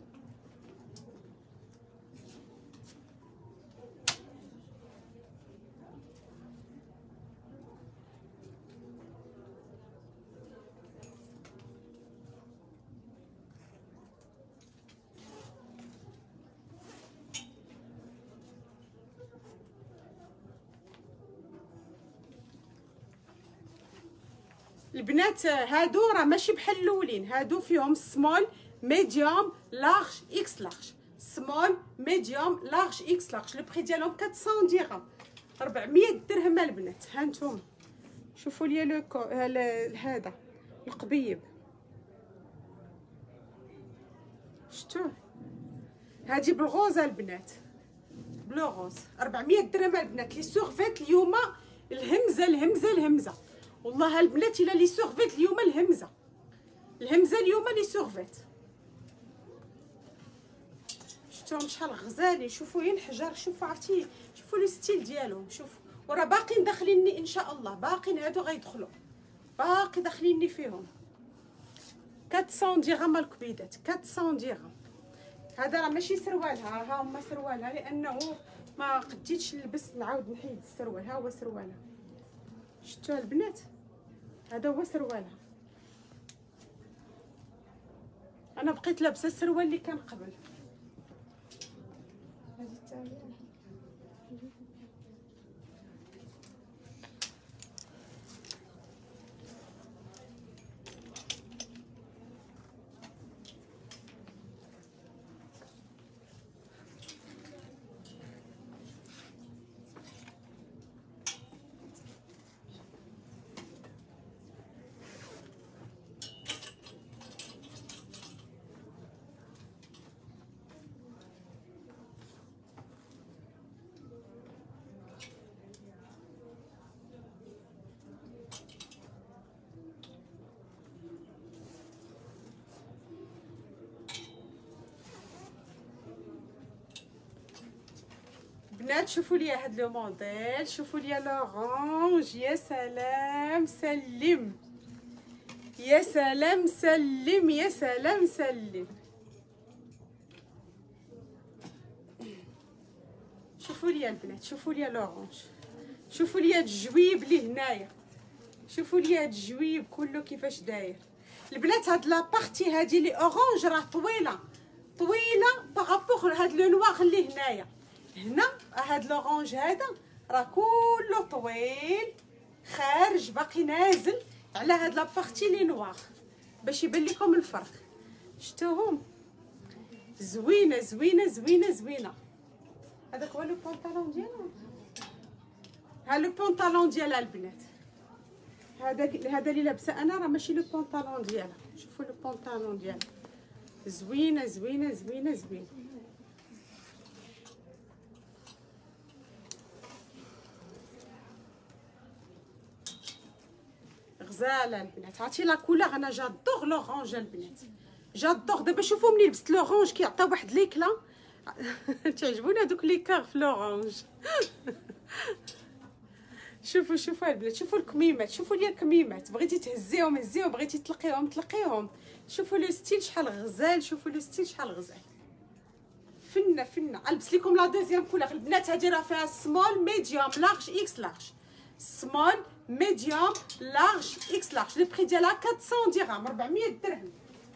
البنات. هادو راه ماشي بحال الاولين، هادو فيهم سمول ميديوم لارج اكس لارج، سمول ميديوم لارج اكس لارج. لو بري ديالهم 400 درهم، 400 درهم البنات. ها نتوما شوفوا لي هذا القبيب، شفتوه؟ هادي بالغوز البنات، بلو غوز، 400 درهم البنات. لي سورفيت اليوم الهمزه والله البنات الا لي سورفيت اليوم الهمزه اليوم لي سورفيت. شفتوهم شحال غزالين. شوفوا غير الحجر، شوفوا عرفتي، شوفوا لو ستيل ديالهم. شوفوا وراه باقيين داخليني ان شاء الله، باقيين هادو غيدخلوا، باقي داخليني فيهم. 400 درهم الكبيدات، 400 درهم. هذا راه ماشي سروالها، ها هما سروالها لانه ما قديتش نلبس نعاود نحيد السروال. ها هو سروالها، شفتوها البنات؟ هذا هو سروالها. انا بقيت لابسه السروال اللي كان قبل. هذه التاليه بنات. شوفوا لي هاد لو موديل، شوفوا لي لورانج. يا سلام سلم، يا سلام سلم، يا سلام سلم. شوفوا لي البنات، شوفوا لي لورانج، شوفوا لي هاد الجويب اللي هنايا، شوفوا لي هاد الجويب كله كيفاش داير. البنات هاد لابارتي هادي لي اورانج راه طويله طويله بارابور هاد لو نواغ اللي هنايا. هنا هاد لورانج هذا راه كله طويل خارج باقي نازل على هاد لابارتي لي نواغ باش يبان لكم الفرق. شفتوهم؟ زوينه زوينه زوينه زوينه. هذاك هو لو بونطالون ديالها، ها لو بونطالون ديالها البنات. هذا اللي لابسه انا راه ماشي لو بونطالون ديالها. شوفوا لو بونطالون ديالها زوينه زوينه زوينه زوينه. غزاله البنات. عرفتي لا كولور انا جادور لورانج البنات، جادور. دابا شوفوا ملي لبست لورانج كيعطي واحد ليكلا تعجبوني هذوك لي كار في لورانج. شوفوا شوفوا البنات، شوفوا الكميمات، شوفوا لي الكميمات. بغيتي تهزيهم هزيهم، بغيتي تلقيهم تلقيهم. شوفوا لو ستيل شحال غزال، شوفوا لو ستيل شحال غزال. فنه فنه. البس لكم لا دوزيام كولور البنات. هذه راه فيها سمول ميديوم لارج اكس لارج، سمول ميديوم لارج اكس لارج. لو بري ديالها 400 درهم، 400 درهم.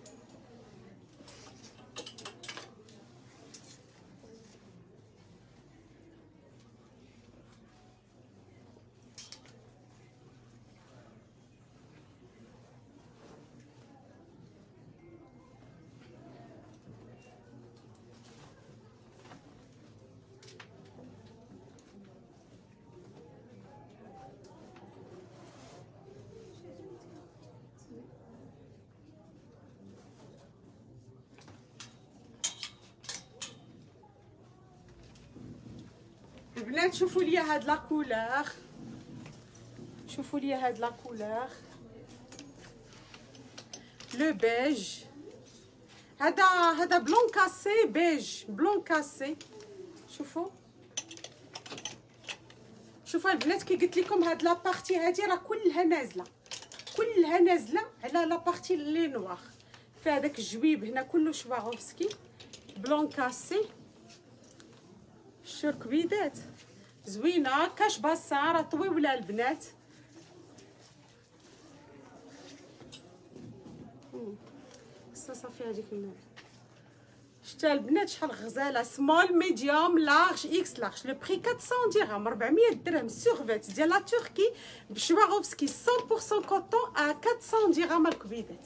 البنات شوفوا لي هاد لا كولور، شوفوا لي هاد لا كولور لو بيج. هذا بلون كاسي بيج، بلون كاسي. شوفوا شوفوا البنات كي قلت لكم هاد لا بارتي هادي راه كلها نازله، كلها نازله على لا بارتي لي نوار. فيها داك الجويب هنا كله شواغوفسكي بلون كاسي. شو الكبيدات زوينه. كاش باسان راه طويوله البنات. صافي هذيك النوع. شتا البنات شحال غزاله. سمول ميديوم لارج اكس لارج. لو بري 400 درهم، 400 درهم. سورفيت ديال لا تركي بشواغوفسكي 100% كوطون ا 400 درهم الكبيدات.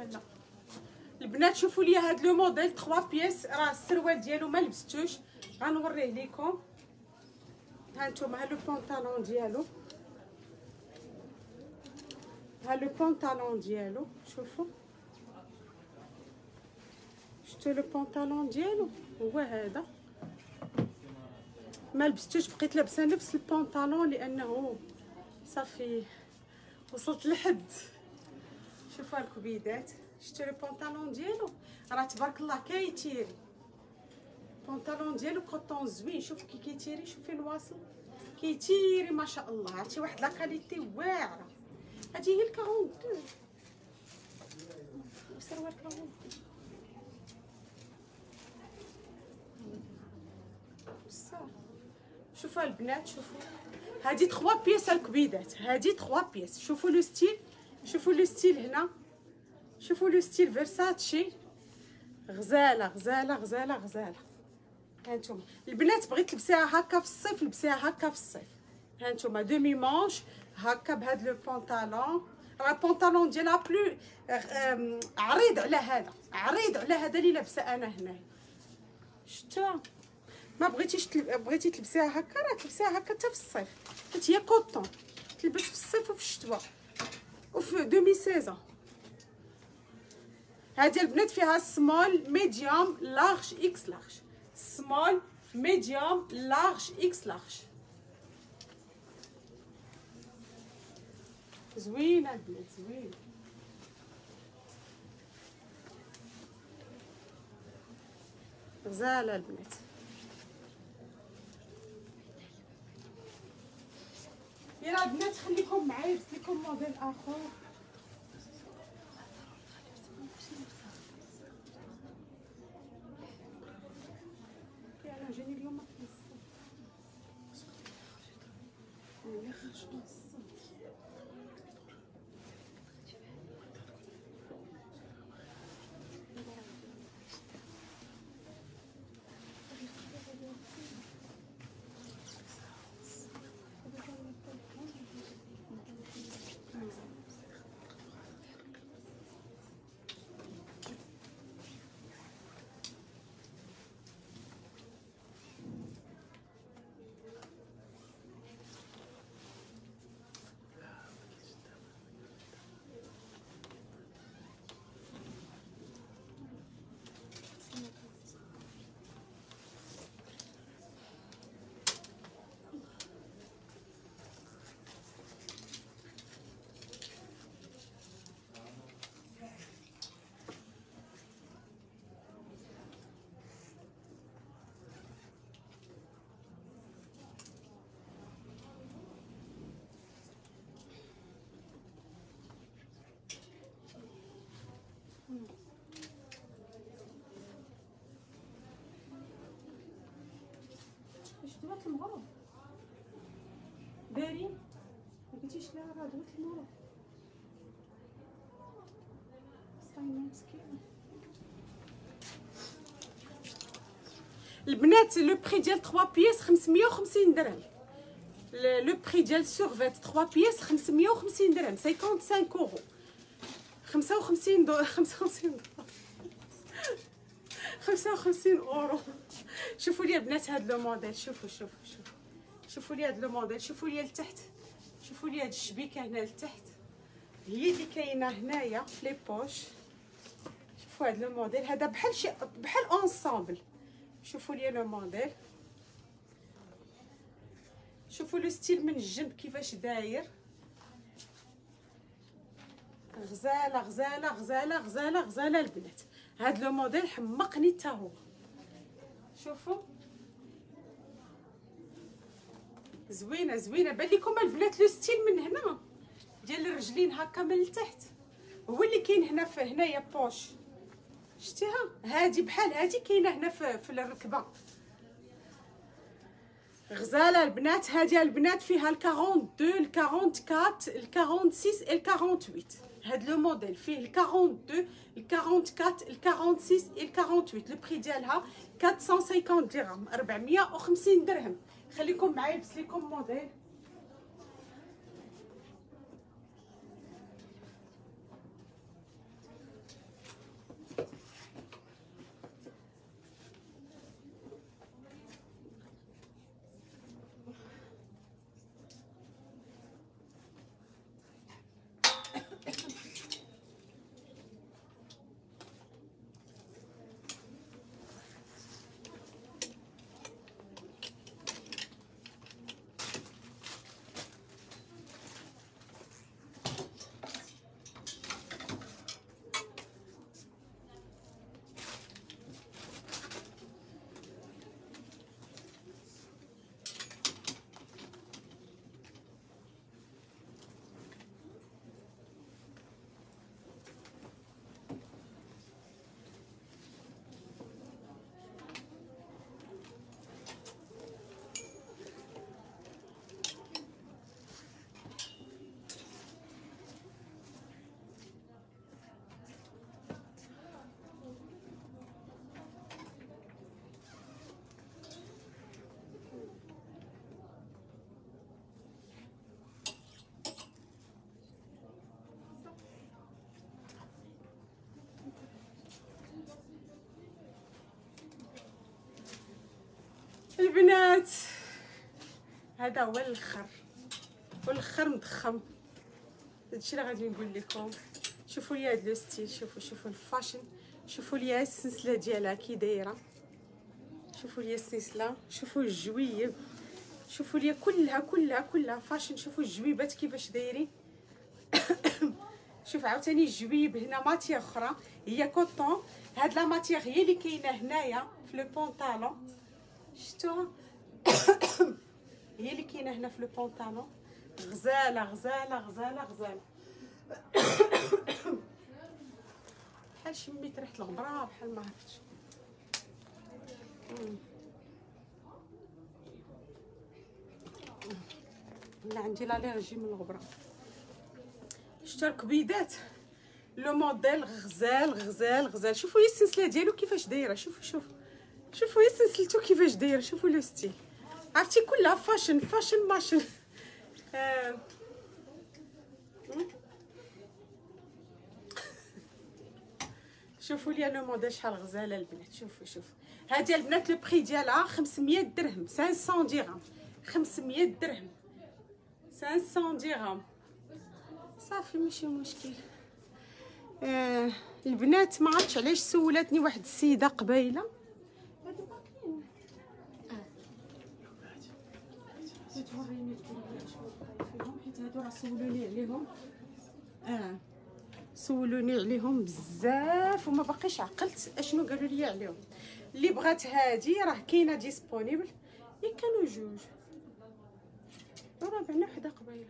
لا البنات شوفوا لي هاد لو موديل 3 بيس، راه السروال ديالو ما لبستوش، غنوريه لكم. ها نتوما ها لو بونطالون ديالو، ها لو بونطالون ديالو، شوفوا شفتوا لو بونطالون ديالو هو هذا، ما لبستوش، بقيت لابسه نفس البونطالون لانه صافي وصلت لحد. شوفوا الكبيدات، شفتوا لو بونطالون ديالو راه تبارك الله كيتيري، البونطالون ديالو كوطون زوين، شوفوا كي كيتيري، شوفي الواصل كيتيري ما شاء الله، عرفتي واحد لا كاليتي واعره. هذه هي ال 42 سروال 42 بصح. شوفوا البنات، شوفوا هذه 3 بيس الكبيدات، هذه 3 بيس. شوفوا لو ستيل، شوفوا لو ستيل هنا، شوفوا لو ستيل فيرساتشي، غزاله غزاله غزاله غزاله. هانتوما البنات بغيت تلبسيها هكا في الصيف، لبسيها هكا في الصيف. هانتوما دومي مونش هكا بهاد لو بونطالون، راه البونطالون ديالها بلو عريض على هذا، عريض على هذا اللي لابسه انا هنايا. شتا ما بغيتيش بغيتي تلبسيها هكا، راه تلبسيها هكا حتى في الصيف، حيت هي كوطون تلبس في الصيف وفي الشتاء وفي دومي سيزون. هذه البنات فيها سمول ميديوم لارج اكس لارج، سمول ميديوم لارج اكس لارج. زوينه البنات زوينه. غزاله البنات. يلا البنات خليكم معايا، بس لكم موديل اخر. انا جاني اليوم ما دوات المغرب دايرين، ما قلتيش لا راه دوات المغرب صايمه مسكينه. البنات لو بري ديال 3 بيس 550 درهم، لو بري ديال سورفيت 3 بيس 550 درهم، 55 اورو، 55 دولار، 55 اورو. شوفوا لي البنات هاد لو موديل، شوفوا شوفوا شوفوا شوفوا لي هاد لو موديل، شوفوا لي لتحت، شوفوا لي هاد الشبيكه هنا لتحت هي اللي كاينه هنايا في لي بوش. شوفوا هاد لو موديل هذا بحال شي بحال اونسامبل. شوفوا لي لو موديل، شوفوا لو ستيل من الجنب كيفاش داير، غزاله غزاله غزاله غزاله غزاله البنات. هاد لو موديل حمقني حتى هو. شوفوا زوينه زوينه، بان لكم البنات لو ستيل من هنا ديال الرجلين هكا من التحت هو اللي كاين هنا في هنايا بوش. شتيها هادي بحال هادي كاينه هنا في الركبه. غزاله البنات. هادي البنات فيها ال 42 ال 44 ال 46 ال 48. هاد لو موديل فيه ال 42 ال 44 ال 46 ال 48. لو بري ديالها 450 درهم، 450 درهم. خليكم معايا بس ليكم موديل. البنات هذا هو الاخر والاخر مضخم. هادشي اللي غادي نقول لكم. شوفوا لي هاد لو ستيل، شوفوا الفاشن، شوفوا لي السلسله ديالها كي دايره، شوفوا لي السلسله، شوفوا الجويب، شوفوا لي كلها فاشن. شوفوا الجويبات كيفاش دايرين. شوف عاوتاني الجويب هنا ماتيغ اخرى هي كوطون. هاد لا ماتيغ هي اللي كاينه هنايا في لو بونطالون، شفتوها؟ هي اللي كاينه هنا في لو بونطالون. غزاله غزاله غزاله غزاله. بحال شميت ريحه الغبره، بحال ما عرفتش. انا عندي لاليرجي من الغبره. شتو الكبيدات لو موديل غزال غزال غزال. شوفوا لي السلسله ديالو كيفاش دايره، شوفوا لي سلسلتو كيفاش دايره. شوفوا لو ستيل، عرفتي كلها فاشن فاشن ماشن. شوفوا لي لو موديل شحال غزاله البنات. شوفوا هادي البنات لو بري ديالها 500 درهم، 500 درهم، 500 درهم، 500 درهم. صافي ماشي مشكل. البنات ما عرفتش علاش سولاتني واحد السيده قبيله. هادو باقيين. توريني فيهم حيت هادو راه سولوني عليهم. سولوني عليهم بزاف وما باقيش عقلت اشنو قالوا لي عليهم. اللي بغات هادي راه كاينه ديسپونيبل. كانوا جوج راه بعنا وحده قبيله.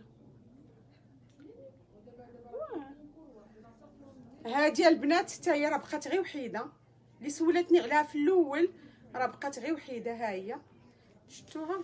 هادي البنات حتى هي راه بقات غير وحيده. اللي سولتني عليها في الاول راه بقات غير وحيده. ها هي شفتوها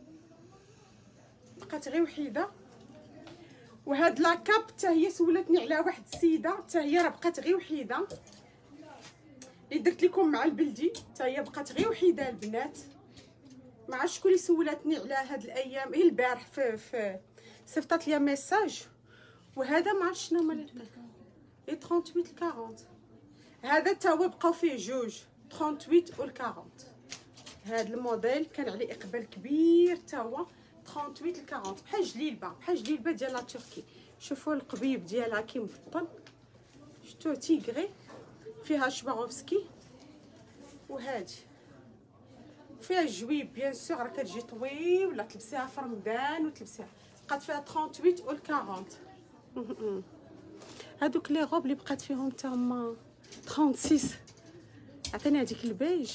بقات غير وحيده. وهاد لاكاب حتى هي سولتني عليها واحد السيده، حتى هي راه بقات غير وحيده. اللي درت لكم مع البلدي حتى هي بقات غير وحيده البنات. ما عرفتش شكون اللي سولتني على هاد الايام. هي البارح في صيفطات ليا ميساج. وهذا ما عرفتش شنو هما لي 38 ل 40. هذا تا هو بقاو فيه جوج 38 و 40. هذا الموديل كان عليه اقبال كبير تا هو 38 ل 40. بحال جليلبه ديال لا تركي. شوفوا القبيب ديالها كي مبطن، شفتوه تيغري فيها شباغوفسكي. وهادي فيها الجويب بيان سور راه كتجي طويله، تلبسيها في رمضان وتلبسيها. بقات فيها 38 و 40. هادوك لي غوب اللي بقات فيهم حتى هما 36. عطيني هذيك البيج.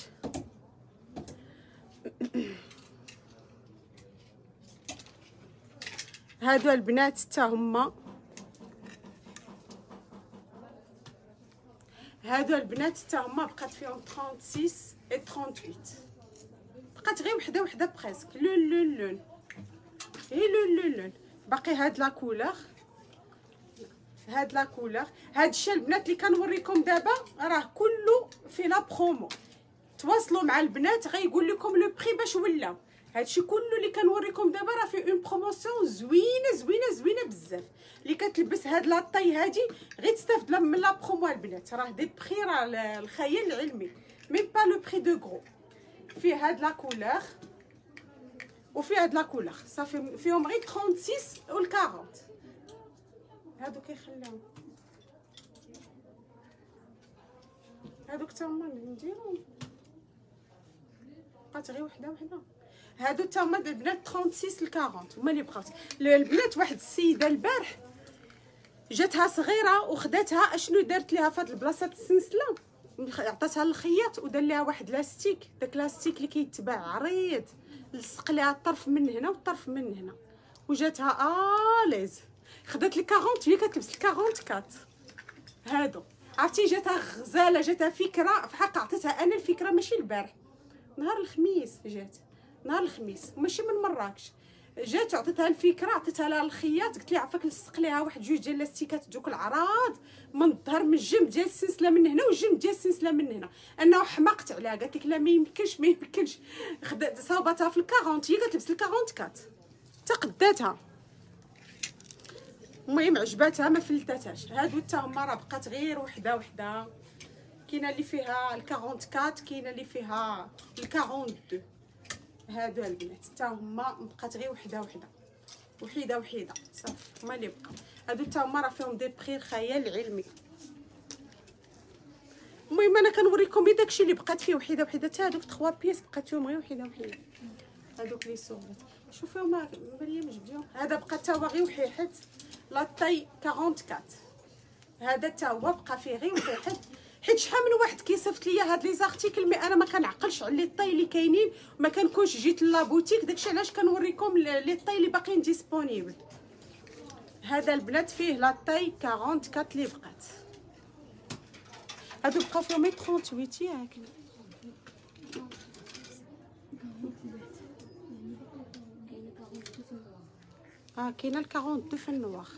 هادو البنات حتى هما، هادو البنات حتى هما بقات فيهم 36 و 38. بقات غير وحده بريسك. لون هي لون باقي. هاد لا كولور، هاد لا كولور. هاد الشيء البنات اللي كنوريكم دابا راه كله في لا برومو. تواصلوا مع البنات غيقول لكم لو بري باش ولا. هادشي كله اللي كنوريكم دابا راه في اون بروموسيون زوينه بزاف. اللي كتلبس هاد لاطاي هادي غير تستافد من لا برومو البنات. راه دي بري راه الخيال العلمي، ميم با لو بري دو غرو. فيه هاد لا كولور وفيه هاد لا كولور. صافي فيهم غير 36 و 40. هادو كيخليهم هادوك تا هما نديرهم. بقات غير وحده. هادو تا هما البنات 36 ل 40 هما اللي بقات. البنات واحد السيده البارح جاتها صغيره وخداتها. اشنو دارت ليها فهاد البلاصه السنسله؟ عطاتها للخياط ودار ليها واحد لاستيك. داك لاستيك اللي كيتباع عريض، لصق ليها الطرف من هنا والطرف من هنا وجاتها اليز. خدات لي 40 هي كتلبس 44. هادو عرفتي جاتها غزاله، جاتها فكره فحق. عطيتها انا الفكره ماشي البارح، نهار الخميس جات. نهار الخميس ماشي من مراكش. جات عطيتها الفكره، عطيتها لها الخياط. قلت لها عفاك نلصق ليها واحد جوج ديال لاستيكات دوك العراض من الظهر، من الجنب ديال السلسله من هنا والجنب ديال السلسله من هنا. انه حمقت عليها. قالت لك لا ما يمكنش. خدات صاوبتها في 40. هي كتلبس 44 تقداتها. المهم عجباتها ما فلتاتهاش. هادو حتى هما راه بقات غير وحده. كاينه اللي فيها ال 44، كاينه اللي فيها ال 42. هادو البنات حتى هما بقات غير وحده صافي هما اللي بقاو. هادو حتى هما راه فيهم دي بري خيال علمي. المهم انا كنوريكم غير داكشي اللي بقات فيه وحده حتى هادوك 3 بيس بقات فيهم غير وحده. هادوك لي صوبات شوفوا ما مريم جبديهم. هذا بقى حتى هو غير وحيد لا طاي 44. هذا حتى هو بقى فيه غير وحيد، حيت شحال من واحد كيصيفط ليا هاد لي زارتيكل، مي انا ما كنعقلش على لي طاي اللي كاينين، ما كنكونش جيت لا بوتيك. داكشي علاش كنوريكم لي طاي اللي باقيين ديسپونيبل. هذا البنات فيه لا طاي 44 اللي بقات. هادو بقاو فيهم 38 ياك. كاينه ال 42 في النوار،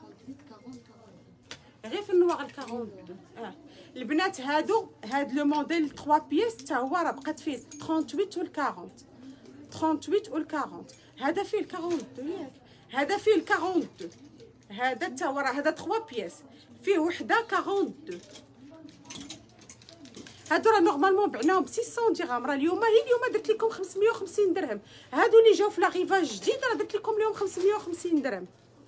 غير في النوار ال 42. البنات هاد لو موديل 3 بيس حتى هو راه بقات فيه 38 وال 40. 38 وال 40. هذا فيه ال 42 ياك. هذا فيه ال 42. هذا حتى هو راه هذا 3 بيس فيه وحده 42. هادو راه نورمالمون بعناهم ب 600 درهم. راه اليوم درت لكم 550 درهم. هادو اللي جاو في لاغيفاج جديد راه درت لكم اليوم 550 درهم.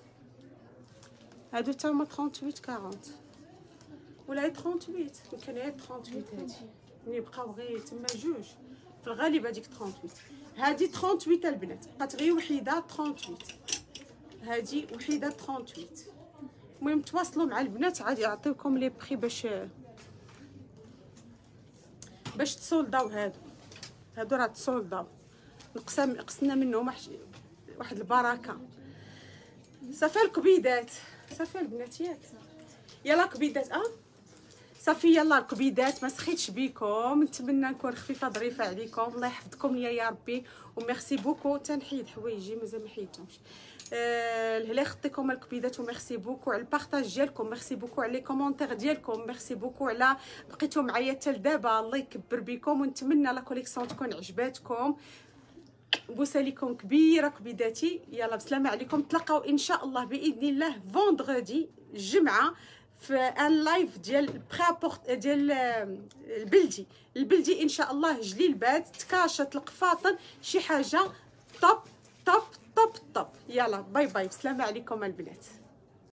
هادو حتى هما 38 40 ولا 38. يمكن هي 38 هادي ملي بقاو غير تما جوج في الغالب. هذيك 38. هادي 38 البنات بقات غير وحيده 38. هادي وحيده 38. المهم تواصلوا مع البنات عاد يعطيوكم لي بري باش تصولداو. هادو راه تصولداو، نقصنا منهم واحد البركه. صافي الكبيدات، صافي البنات ياك. يلا كبيدات صافي يلا الكبيدات. ما سخيتش بيكم، نتمنى نكون خفيفه ظريفه عليكم. الله يحفظكم ليا يا ربي وميرسي بوكو. تنحيد حوايجي مازال ما حيدتهمش. الله يخطيكم الكبيدات وميرسي بوكو على البارطاج ديالكم، ميرسي بوكو على لي كومونتير ديالكم، ميرسي بوكو على بقيتوا معايا حتى لدابا. الله يكبر بكم ونتمنى لا كوليكسيون تكون عجباتكم. بوسه ليكم كبيره كبيداتي. يلا بسلامه عليكم. تلقاو ان شاء الله باذن الله فوندغودي الجمعه في ان لايف ديال برابورت ديال البلدي ان شاء الله. جليلبات تكاشط القفاطن شي حاجه توب توب توب توب. يلا باي باي بسلامه عليكم البنات.